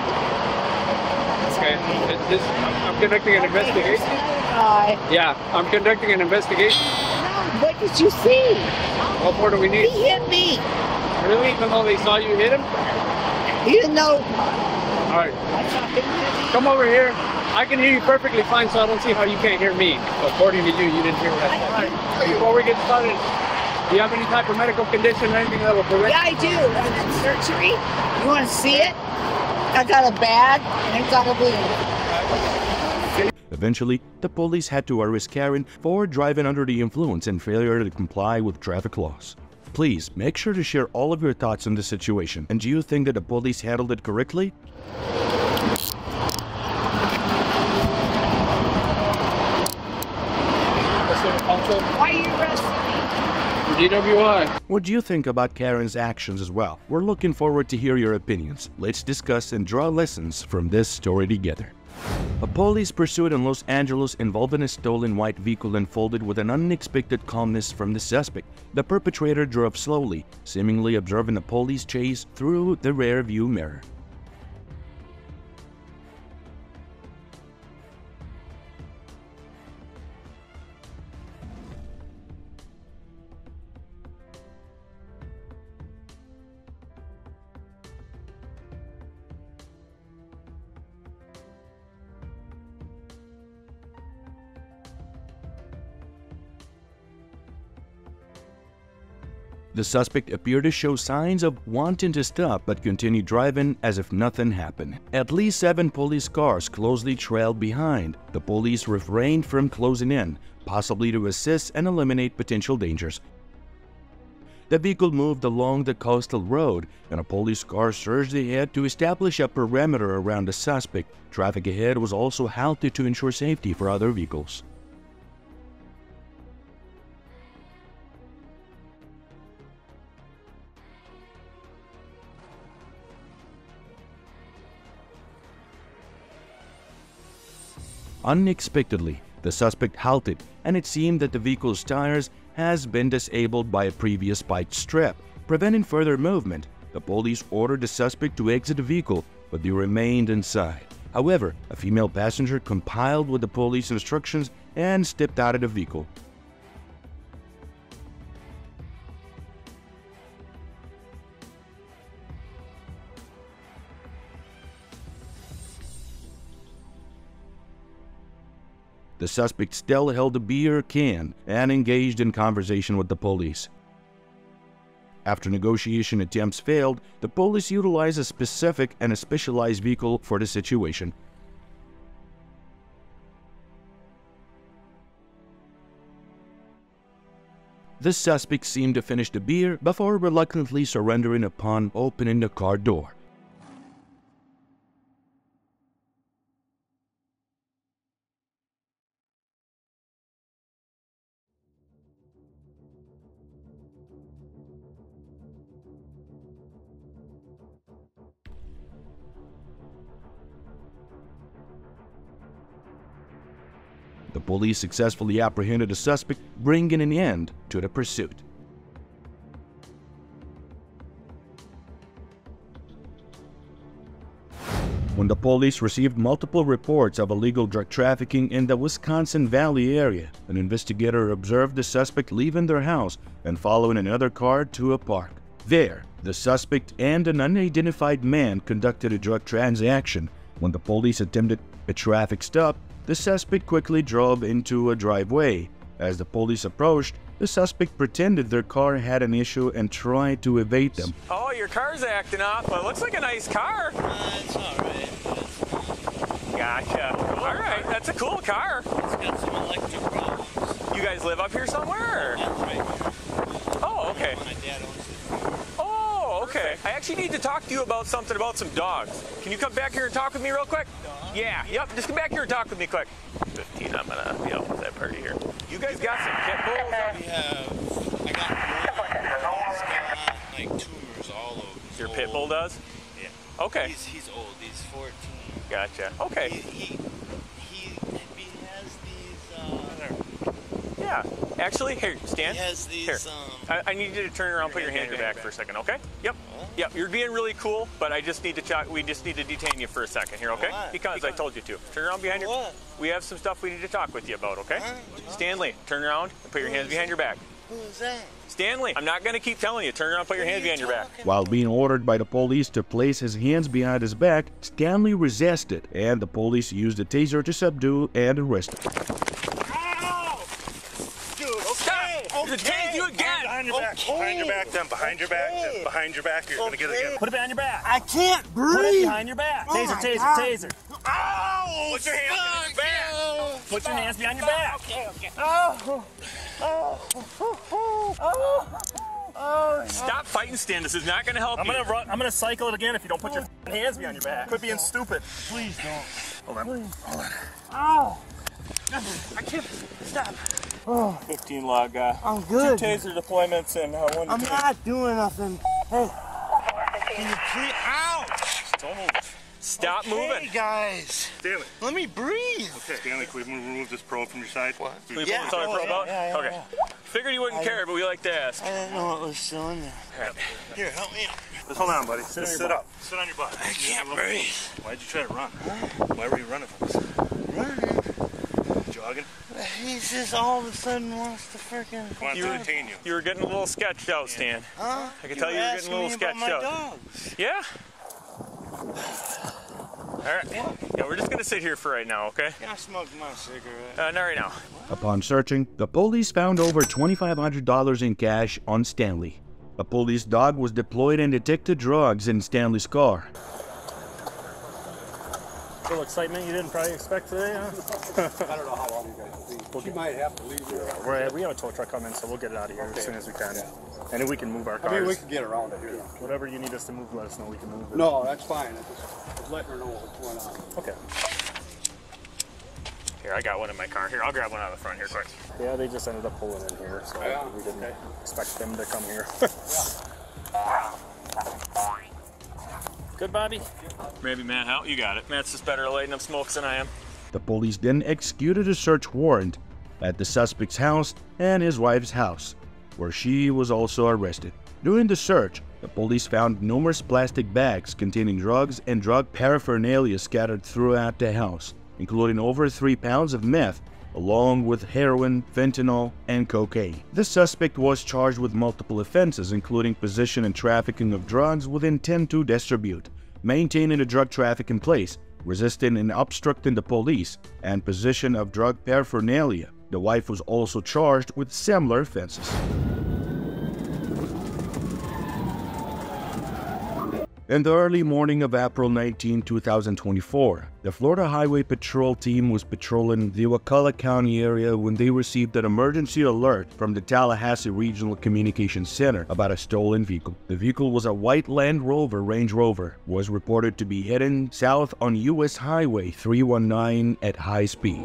Okay. It's this, I'm, I'm conducting an investigation. Guy. Yeah, I'm conducting an investigation. No, what did you see? What more do we need? He hit me. Really? Even though they saw you hit him? He didn't know. All right. Come over here. I can hear you perfectly fine, so I don't see how you can't hear me. According to you, you didn't hear what I said. All right. Before we get started, do you have any type of medical condition or anything that will prevent? Yeah, I do. I had surgery. You want to see it? I got a bag and I got a bleed. Eventually, the police had to arrest Karen for driving under the influence and failure to comply with traffic laws. Please make sure to share all of your thoughts on the situation. And do you think that the police handled it correctly? Why are you arresting me? D W I. What do you think about Karen's actions as well? We're looking forward to hear your opinions. Let's discuss and draw lessons from this story together. A police pursuit in Los Angeles involving a stolen white vehicle unfolded with an unexpected calmness from the suspect. The perpetrator drove slowly, seemingly observing the police chase through the rear view mirror. The suspect appeared to show signs of wanting to stop but continued driving as if nothing happened. At least seven police cars closely trailed behind. The police refrained from closing in, possibly to assist and eliminate potential dangers. The vehicle moved along the coastal road, and a police car surged ahead to establish a perimeter around the suspect. Traffic ahead was also halted to ensure safety for other vehicles. Unexpectedly, the suspect halted, and it seemed that the vehicle's tires has been disabled by a previous spiked strip, preventing further movement. The police ordered the suspect to exit the vehicle, but they remained inside. However, a female passenger complied with the police instructions and stepped out of the vehicle. The suspect still held a beer can and engaged in conversation with the police. After negotiation attempts failed, the police utilized a specific and a specialized vehicle for the situation. The suspect seemed to finish the beer before reluctantly surrendering upon opening the car door. The police successfully apprehended the suspect, bringing an end to the pursuit. When the police received multiple reports of illegal drug trafficking in the Wisconsin Valley area, an investigator observed the suspect leaving their house and following another car to a park. There, the suspect and an unidentified man conducted a drug transaction. When the police attempted a traffic stop, the suspect quickly drove into a driveway. As the police approached, the suspect pretended their car had an issue and tried to evade them. Oh, your car's acting up, but it looks like a nice car. Uh, it's alright. Gotcha. Alright, that's a cool car. It's got some electric problems. You guys live up here somewhere? Or? That's right here. Oh, okay. My dad owns it. Oh, okay. I actually need to talk to you about something about some dogs. Can you come back here and talk with me real quick? Yeah, yep, just come back here and talk with me quick. fifteen, I'm gonna be out with that party here. You guys got some pit bulls? We have, I got, he's got like tumors all over. He's Your old. pit bull does? Yeah. Okay. He's, he's old, he's fourteen. Gotcha, okay. He, he, he, he has these, uh... Yeah, actually, here, stand. He has these, here. um... I, I need you to turn around, put your hand in your back for a second, okay? Yep. Yep, you're being really cool, but I just need to talk, we just need to detain you for a second here, okay? What? Because, because I told you to. Turn around behind your... What? We have some stuff we need to talk with you about, okay? Huh? Stanley, turn around and put your hands behind your back. Who is that? Stanley, I'm not going to keep telling you. Turn around, put your hands behind your back. While being ordered by the police to place his hands behind his back, Stanley resisted, and the police used a taser to subdue and arrest him. Ow! Dude, okay. Stop! Okay. Detain you again! Behind your back. Okay. Behind your back, then. Behind your back. Okay. Then. Behind your back. You're Okay. gonna get it again. Put it behind your back. I can't breathe! Put it behind your back. Oh Taser, my taser, God. taser. Ow! Put your hands behind your back. Oh, Put your hands behind your back. Okay, okay. Oh, oh, oh, oh, oh. Stop fighting, Stan. This is not going to help I'm you. gonna run. I'm gonna cycle it again if you don't put your hands behind your back. Quit being stupid. Please don't. Hold on. Please. Hold on. Ow. I can't. Stop. Oh, fifteen log. Uh, I'm good. Two taser deployments and uh, one. I'm not doing nothing. Hey. Can you please? Ouch. Don't move. Stop okay, moving. guys. Stanley. Let me breathe. Okay, Stanley, can we remove this probe from your side? What? Can we Yeah. pull this other Oh, probe yeah, out? yeah, yeah, okay. yeah. Figured you wouldn't I- care, but we like to ask. I didn't know what was still in there. Right. Here, help me out. Just hold on, buddy. Sit Just on sit your up. Sit on your butt. I can't breathe. Why'd you try to run? Why were you running from us? Running. Jogging? He just all of a sudden wants to freaking. Come on, You to were- detain you. You were getting a little sketched out, Stan. Huh? I can tell you were getting a little asking me sketched about out. my dogs. Yeah? All right. Yeah, we're just going to sit here for right now, okay? Can I smoke my cigarette? Uh, not right now. Upon searching, the police found over twenty-five hundred dollars in cash on Stanley. A police dog was deployed and detected drugs in Stanley's car. Little excitement you didn't probably expect today, huh? I don't know how long you guys will be. Well, you might have to leave here. We're, we have a tow truck coming, so we'll get it out of here Okay. as soon as we can. And then we can move our cars. I mean, we can get around it here. Whatever you need us to move, let us know. We can move it. No, that's fine. I just, just letting her know what's going on. Okay. Here, I got one in my car. Here, I'll grab one out of the front here quick. Yeah, they just ended up pulling in here, so Yeah. we didn't Okay. expect them to come here. Good, Bobby? Maybe Matt, how? You got it. Matt's just better at lighting up smokes than I am. The police then executed a search warrant at the suspect's house and his wife's house, where she was also arrested. During the search, the police found numerous plastic bags containing drugs and drug paraphernalia scattered throughout the house, including over three pounds of meth, along with heroin, fentanyl, and cocaine. The suspect was charged with multiple offenses, including possession and trafficking of drugs with intent to distribute, maintaining a drug traffic in place, resisting and obstructing the police, and possession of drug paraphernalia. The wife was also charged with similar offenses. In the early morning of April nineteenth, two thousand twenty-four, the Florida Highway Patrol team was patrolling the Wakulla County area when they received an emergency alert from the Tallahassee Regional Communications Center about a stolen vehicle. The vehicle was a white Land Rover Range Rover, was reported to be heading south on U S Highway three one nine at high speed.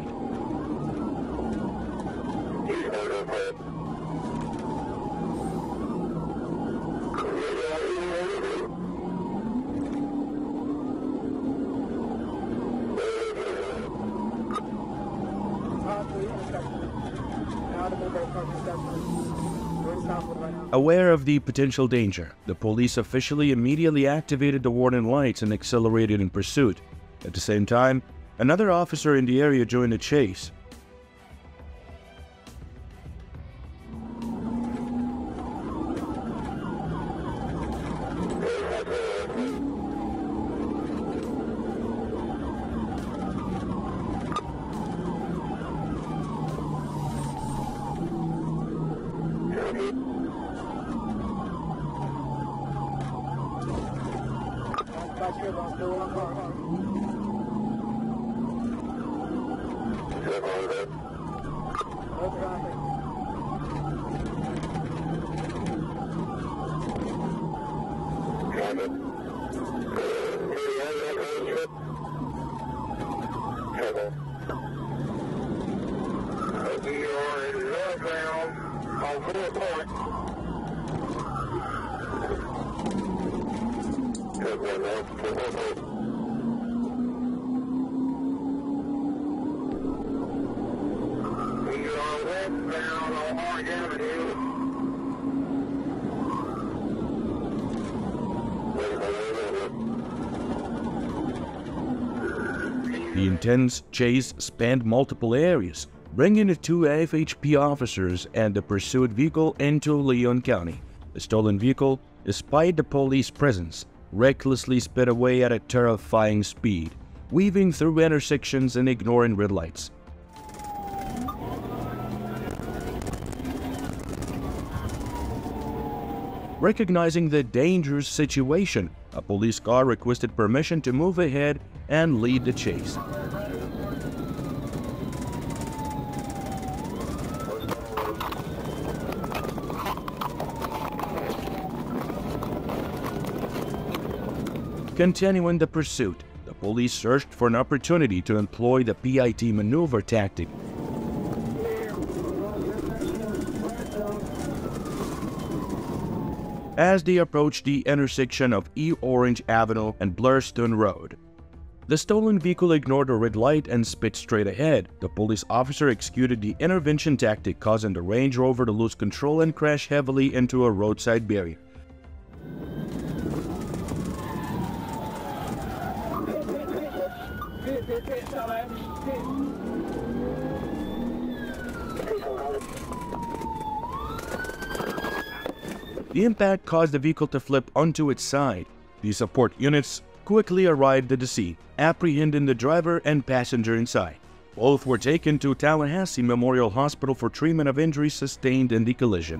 Aware of the potential danger, the police officially immediately activated the warning lights and accelerated in pursuit. At the same time, another officer in the area joined the chase. The intense chase spanned multiple areas, bringing the two F H P officers and the pursued vehicle into Leon County. The stolen vehicle, despite the police presence, recklessly sped away at a terrifying speed, weaving through intersections and ignoring red lights. Recognizing the dangerous situation, a police car requested permission to move ahead and lead the chase. Continuing the pursuit, the police searched for an opportunity to employ the P I T maneuver tactic. As they approached the intersection of E Orange Avenue and Blurstone Road, the stolen vehicle ignored a red light and sped straight ahead. The police officer executed the intervention tactic, causing the Range Rover to lose control and crash heavily into a roadside barrier. The impact caused the vehicle to flip onto its side. The support units quickly arrived at the scene, apprehending the driver and passenger inside. Both were taken to Tallahassee Memorial Hospital for treatment of injuries sustained in the collision.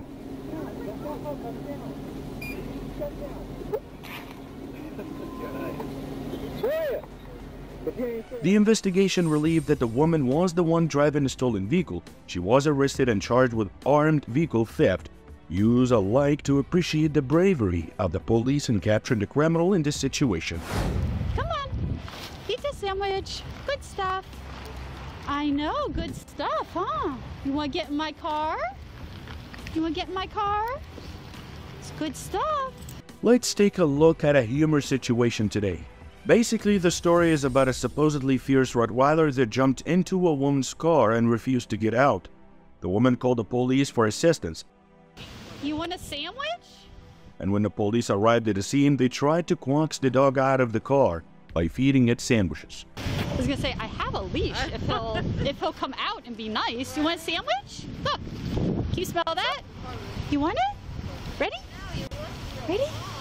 The investigation revealed that the woman was the one driving the stolen vehicle. She was arrested and charged with armed vehicle theft. Users alike to appreciate the bravery of the police in capturing the criminal in this situation. Come on, pizza sandwich, good stuff. I know, good stuff, huh? You want to get in my car? You want to get in my car? It's good stuff. Let's take a look at a humor situation today. Basically, the story is about a supposedly fierce Rottweiler that jumped into a woman's car and refused to get out. The woman called the police for assistance. You want a sandwich? And when the police arrived at the scene, they tried to coax the dog out of the car by feeding it sandwiches. I was gonna say, I have a leash if he'll, if he'll come out and be nice. You want a sandwich? Look, can you smell that? You want it? Ready? Ready?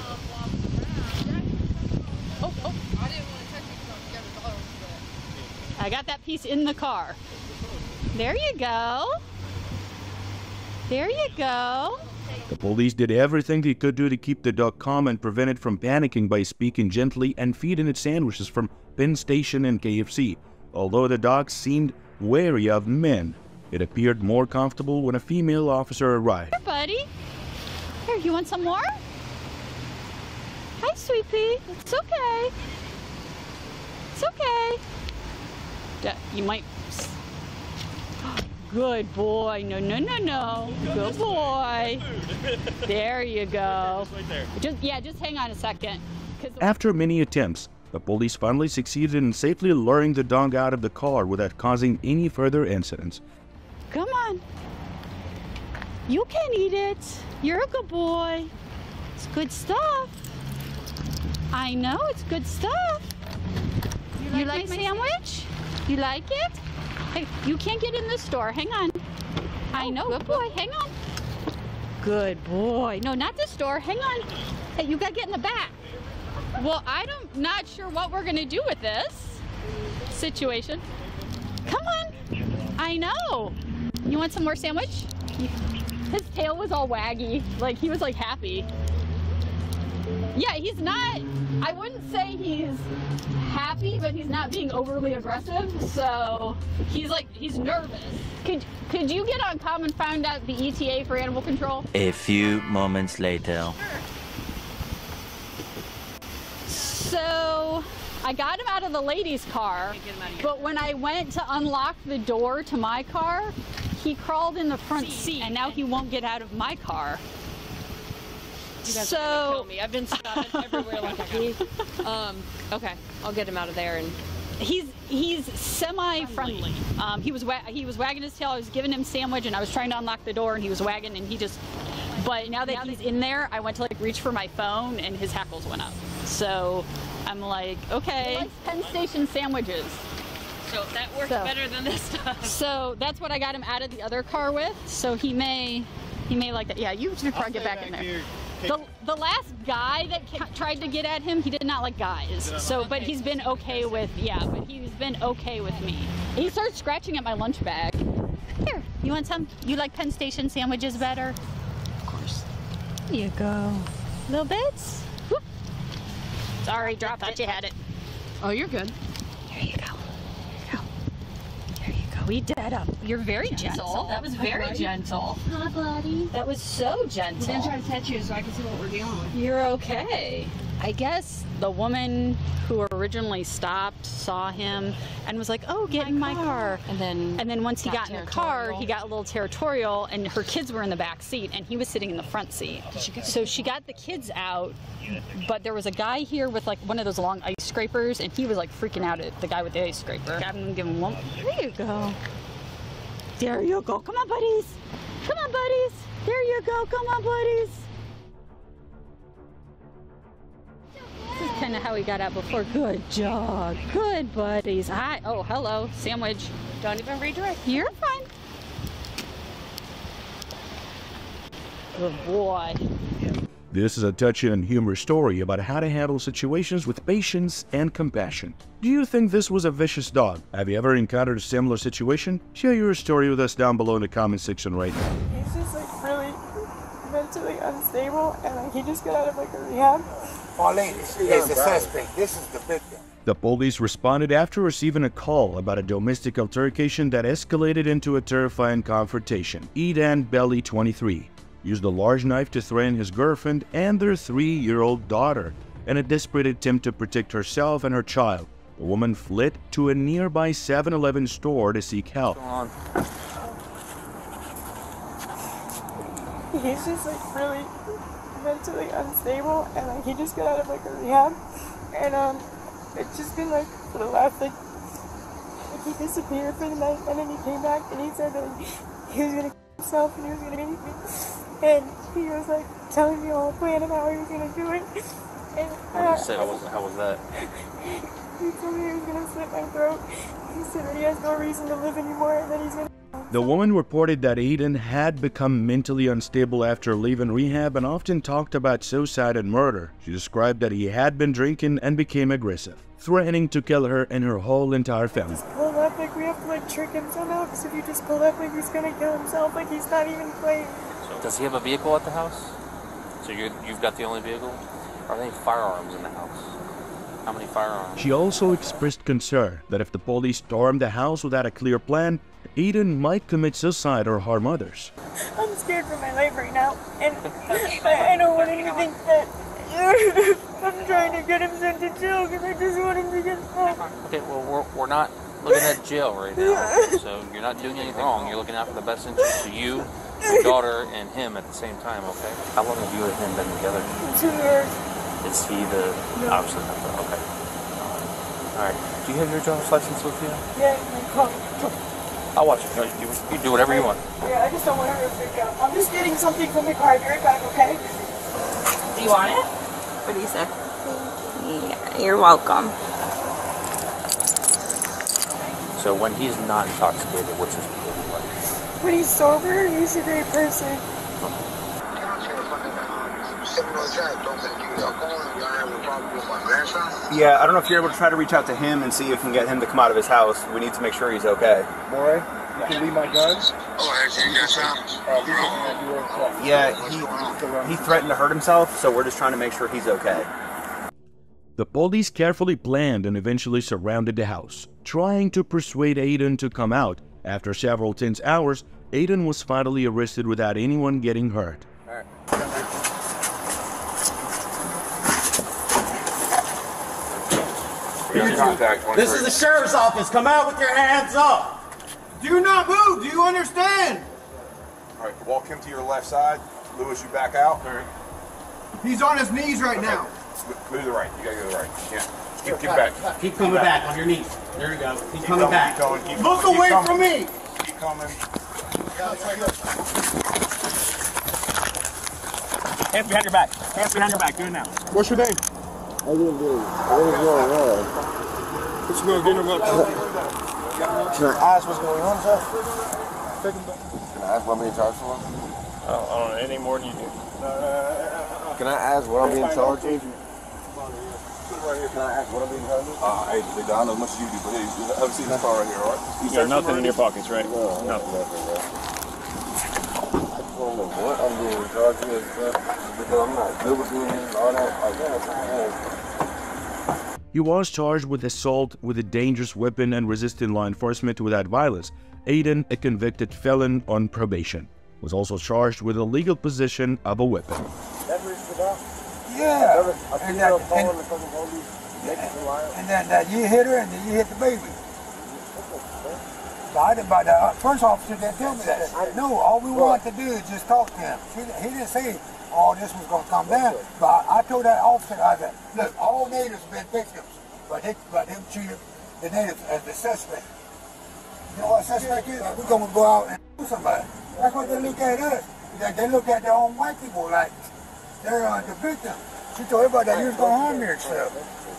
Oh, oh. I got that piece in the car. There you go. There you go. The police did everything they could do to keep the dog calm and prevent it from panicking by speaking gently and feeding it sandwiches from Penn Station and K F C. Although the dog seemed wary of men, it appeared more comfortable when a female officer arrived. Here, buddy. Here, you want some more? Hi, sweet pea. It's okay. It's okay. You might... Good boy. No, no, no, no. Good boy. There you go. Just, yeah, just hang on a second. After many attempts, the police finally succeeded in safely luring the dog out of the car without causing any further incidents. Come on. You can eat it. You're a good boy. It's good stuff. I know, it's good stuff. You like my sandwich? You like it? Hey, you can't get in the store. Hang on. I know. Good boy. Hang on. Good boy. No, not the store. Hang on. Hey, you gotta get in the back. Well, I'm not sure what we're gonna do with this situation. Come on. I know. You want some more sandwich? His tail was all waggy. Like, he was like happy. Yeah, he's not, I wouldn't say he's happy, but he's not being overly aggressive. So he's like, he's nervous. Could, could you get on com and find out the E T A for animal control? A few moments later. So I got him out of the lady's car, but when I went to unlock the door to my car, he crawled in the front seat, and now he won't get out of my car. You guys so are gonna kill me. I've been spotted everywhere like a thief. Um, okay, I'll get him out of there. And he's he's semi-friendly. Um, he was wa he was wagging his tail. I was giving him sandwich, and I was trying to unlock the door, and he was wagging, and he just. But now that now he's that in there, I went to like reach for my phone, and his hackles went up. So I'm like, okay. He likes Penn Station sandwiches. So that works so, better than this stuff. So that's what I got him out of the other car with. So he may, he may like that. Yeah, you should probably get back, back in there. Here. The, the last guy that tried to get at him, he did not like guys. So, but he's been okay with, yeah, but he's been okay with me. He started scratching at my lunch bag. Here, you want some? You like Penn Station sandwiches better? Of course. Here you go. Little bits? Whoop. Sorry, dropped thought you had it. Oh, you're good. Here you go. We dead up. You're very gentle. gentle. That was very gentle. Hi, buddy. That was so gentle. We're gonna try to touch you so I can see what we're dealing with. You're okay. I guess the woman who originally stopped saw him and was like, "Oh, get my in my car. car." And then, and then once he got in the car, he got a little territorial, and her kids were in the back seat, and he was sitting in the front seat. She so she got the kids out, but there was a guy here with like one of those long ice scrapers, and he was like freaking out at the guy with the ice scraper. Got him, give him one. There you go. There you go. Come on, buddies. Come on, buddies. There you go. Come on, buddies. This is kind of how he got out before. Good job. Good buddies. Hi. Oh, hello. Sandwich. Don't even redirect. You're fine. Good boy. This is a touching and humorous story about how to handle situations with patience and compassion. Do you think this was a vicious dog? Have you ever encountered a similar situation? Share your story with us down below in the comment section right now. He's just like really mentally unstable, and like he just got out of like a rehab. Pauline is the suspect. This is the victim. The police responded after receiving a call about a domestic altercation that escalated into a terrifying confrontation. Edan Belly, twenty-three, used a large knife to threaten his girlfriend and their three-year-old daughter in a desperate attempt to protect herself and her child. The woman fled to a nearby seven eleven store to seek help. He's just like really mentally unstable, and like he just got out of like a rehab, and um it's just been like for the last like, like he disappeared for the night, and then he came back and he said that like, he was gonna kill himself and he was gonna beat me, and he was like telling me all the plan of how he was gonna do it. And what did he say? How was, how was that? He told me he was gonna slit my throat. He said that he has no reason to live anymore, and that he's gonna. The woman reported that Aiden had become mentally unstable after leaving rehab and often talked about suicide and murder. She described that he had been drinking and became aggressive, threatening to kill her and her whole entire family. Just pull up, like we have to like trick him somehow, because if you just pull up, like he's gonna kill himself, like he's not even playing. So does he have a vehicle at the house? So you're, you've got the only vehicle? Are there any firearms in the house? How many firearms? She also expressed concern that if the police stormed the house without a clear plan, Aiden might commit suicide or harm others. I'm scared for my life right now, and I, I don't want him to think that I'm trying to get him sent to jail because I just want him to get out. Okay, well, we're, we're not looking at jail right now, so you're not doing anything wrong. You're looking out for the best interest of you, your daughter, and him at the same time, okay? How long have you and him been together? Two years. Is he the... No. Obviously not the... Okay. All right. Do you have your driver's license with you? Yeah, my car. I'll watch it. You, you, you do whatever you want. Yeah, I just don't want her to freak out. I'm just getting something from the car. I'll be right back, okay? Do you want it? What do you say? Yeah, you're welcome. So when he's not intoxicated, what's his behavior like? When he's sober, he's a great person. Yeah, I don't know if you're able to try to reach out to him and see if you can get him to come out of his house. We need to make sure he's okay. Boy, you can leave my guns. Yeah, he, he threatened to hurt himself, so we're just trying to make sure he's okay. The police carefully planned and eventually surrounded the house, trying to persuade Aiden to come out. After several tense hours, Aiden was finally arrested without anyone getting hurt. This is the sheriff's office. Come out with your hands up. Do not move. Do you understand? All right, walk him to your left side. Lewis, you back out. All right. He's on his knees right okay. now. Move to the right. You gotta go to the right. Yeah. Keep, keep back. Keep coming back. back on your knees. There you go. Keep, keep coming going, back. Keep going, keep Look going, away keep from me. Keep coming. Hands behind your back. Hands behind your back. Do it now. What's your name? I didn't do it. What is going on? What's going on? Can I ask what's going on, sir? Can I ask what I'm being charged for? I don't, I don't know any more than you do. Can I ask what I'm being charged for? Can I ask what I'm being charged for? Uh, hey, I don't know as much as you do, but hey, you haven't seen this car right here, all right? You got nothing in your pockets, right? No, nothing. nothing, bro. I just don't know what I'm being charged with, bro. Because I'm not good with doing this and all that. Like, yeah, He was charged with assault with a dangerous weapon and resisting law enforcement without violence. Aiden, a convicted felon on probation, was also charged with illegal possession of a weapon. Yeah. And, that, and, and then that you hit her and then you hit the baby. So I didn't, but the first officer didn't tell me that. No, all we wanted to do is just talk to him. He, he didn't say all this was going to come down. But I, I told that officer, I said, look, all natives have been victims, but they, but them treated the natives as the suspect. You know what a suspect is? We're going to go out and do somebody. That's what they look at us. They, they look at their own white people like they're uh, the victim. She told everybody that you was going to harm me and stuff.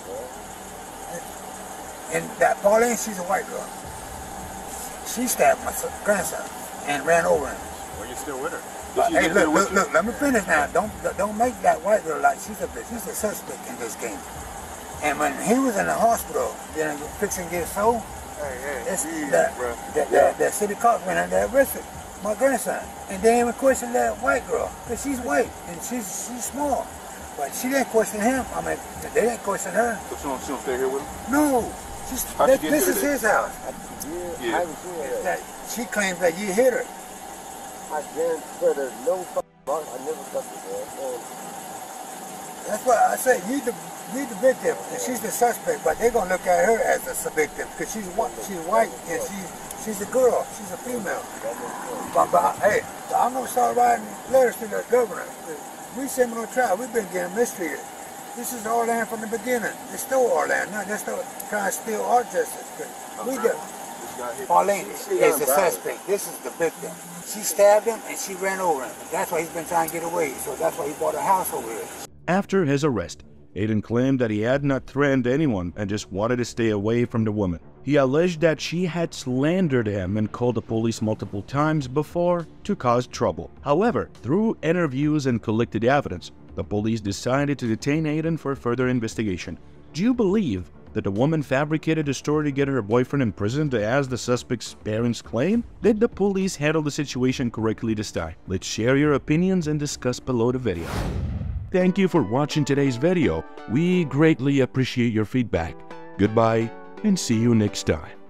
And that Pauline, she's a white girl. She stabbed my son, grandson and ran over him. Well, you're still with her. Uh, hey, look, look, look, let me finish now. Don't don't make that white girl like she's a bitch. She's a suspect in this game. And when he was in the hospital, then fixing to get sold, hey, hey, it's geez, that, bro. that, that, that city cops went in there and arrested my grandson. And they even questioned that white girl, because she's white and she's she's small. But she didn't question him. I mean, they didn't question her. So she don't, she don't stay here with him? No. She's, that, this is his house. Yeah. I haven't seen her. That, she claims that you hit her. I didn't put her no fucking mark. I never touched her. So. That's why I say you the you the victim and she's the suspect, but they're gonna look at her as a victim because she's white. She's white and she's she's a girl. She's a female. But, but hey, I'm gonna start writing letters to the governor. We Seminole tribe. We've been getting mistreated. This is our land from the beginning. They stole our land. Now they're still trying to steal our justice. We do. Pauline is the suspect. This is the victim. She stabbed him and she ran over him. That's why he's been trying to get away. So that's why he bought a house over here. After his arrest, Aiden claimed that he had not threatened anyone and just wanted to stay away from the woman. He alleged that she had slandered him and called the police multiple times before to cause trouble. However, through interviews and collected evidence, the police decided to detain Aiden for further investigation. Do you believe that the woman fabricated a story to get her boyfriend imprisoned as the suspect's parents claim? Did the police handle the situation correctly this time? Let's share your opinions and discuss below the video. Thank you for watching today's video. We greatly appreciate your feedback. Goodbye and see you next time.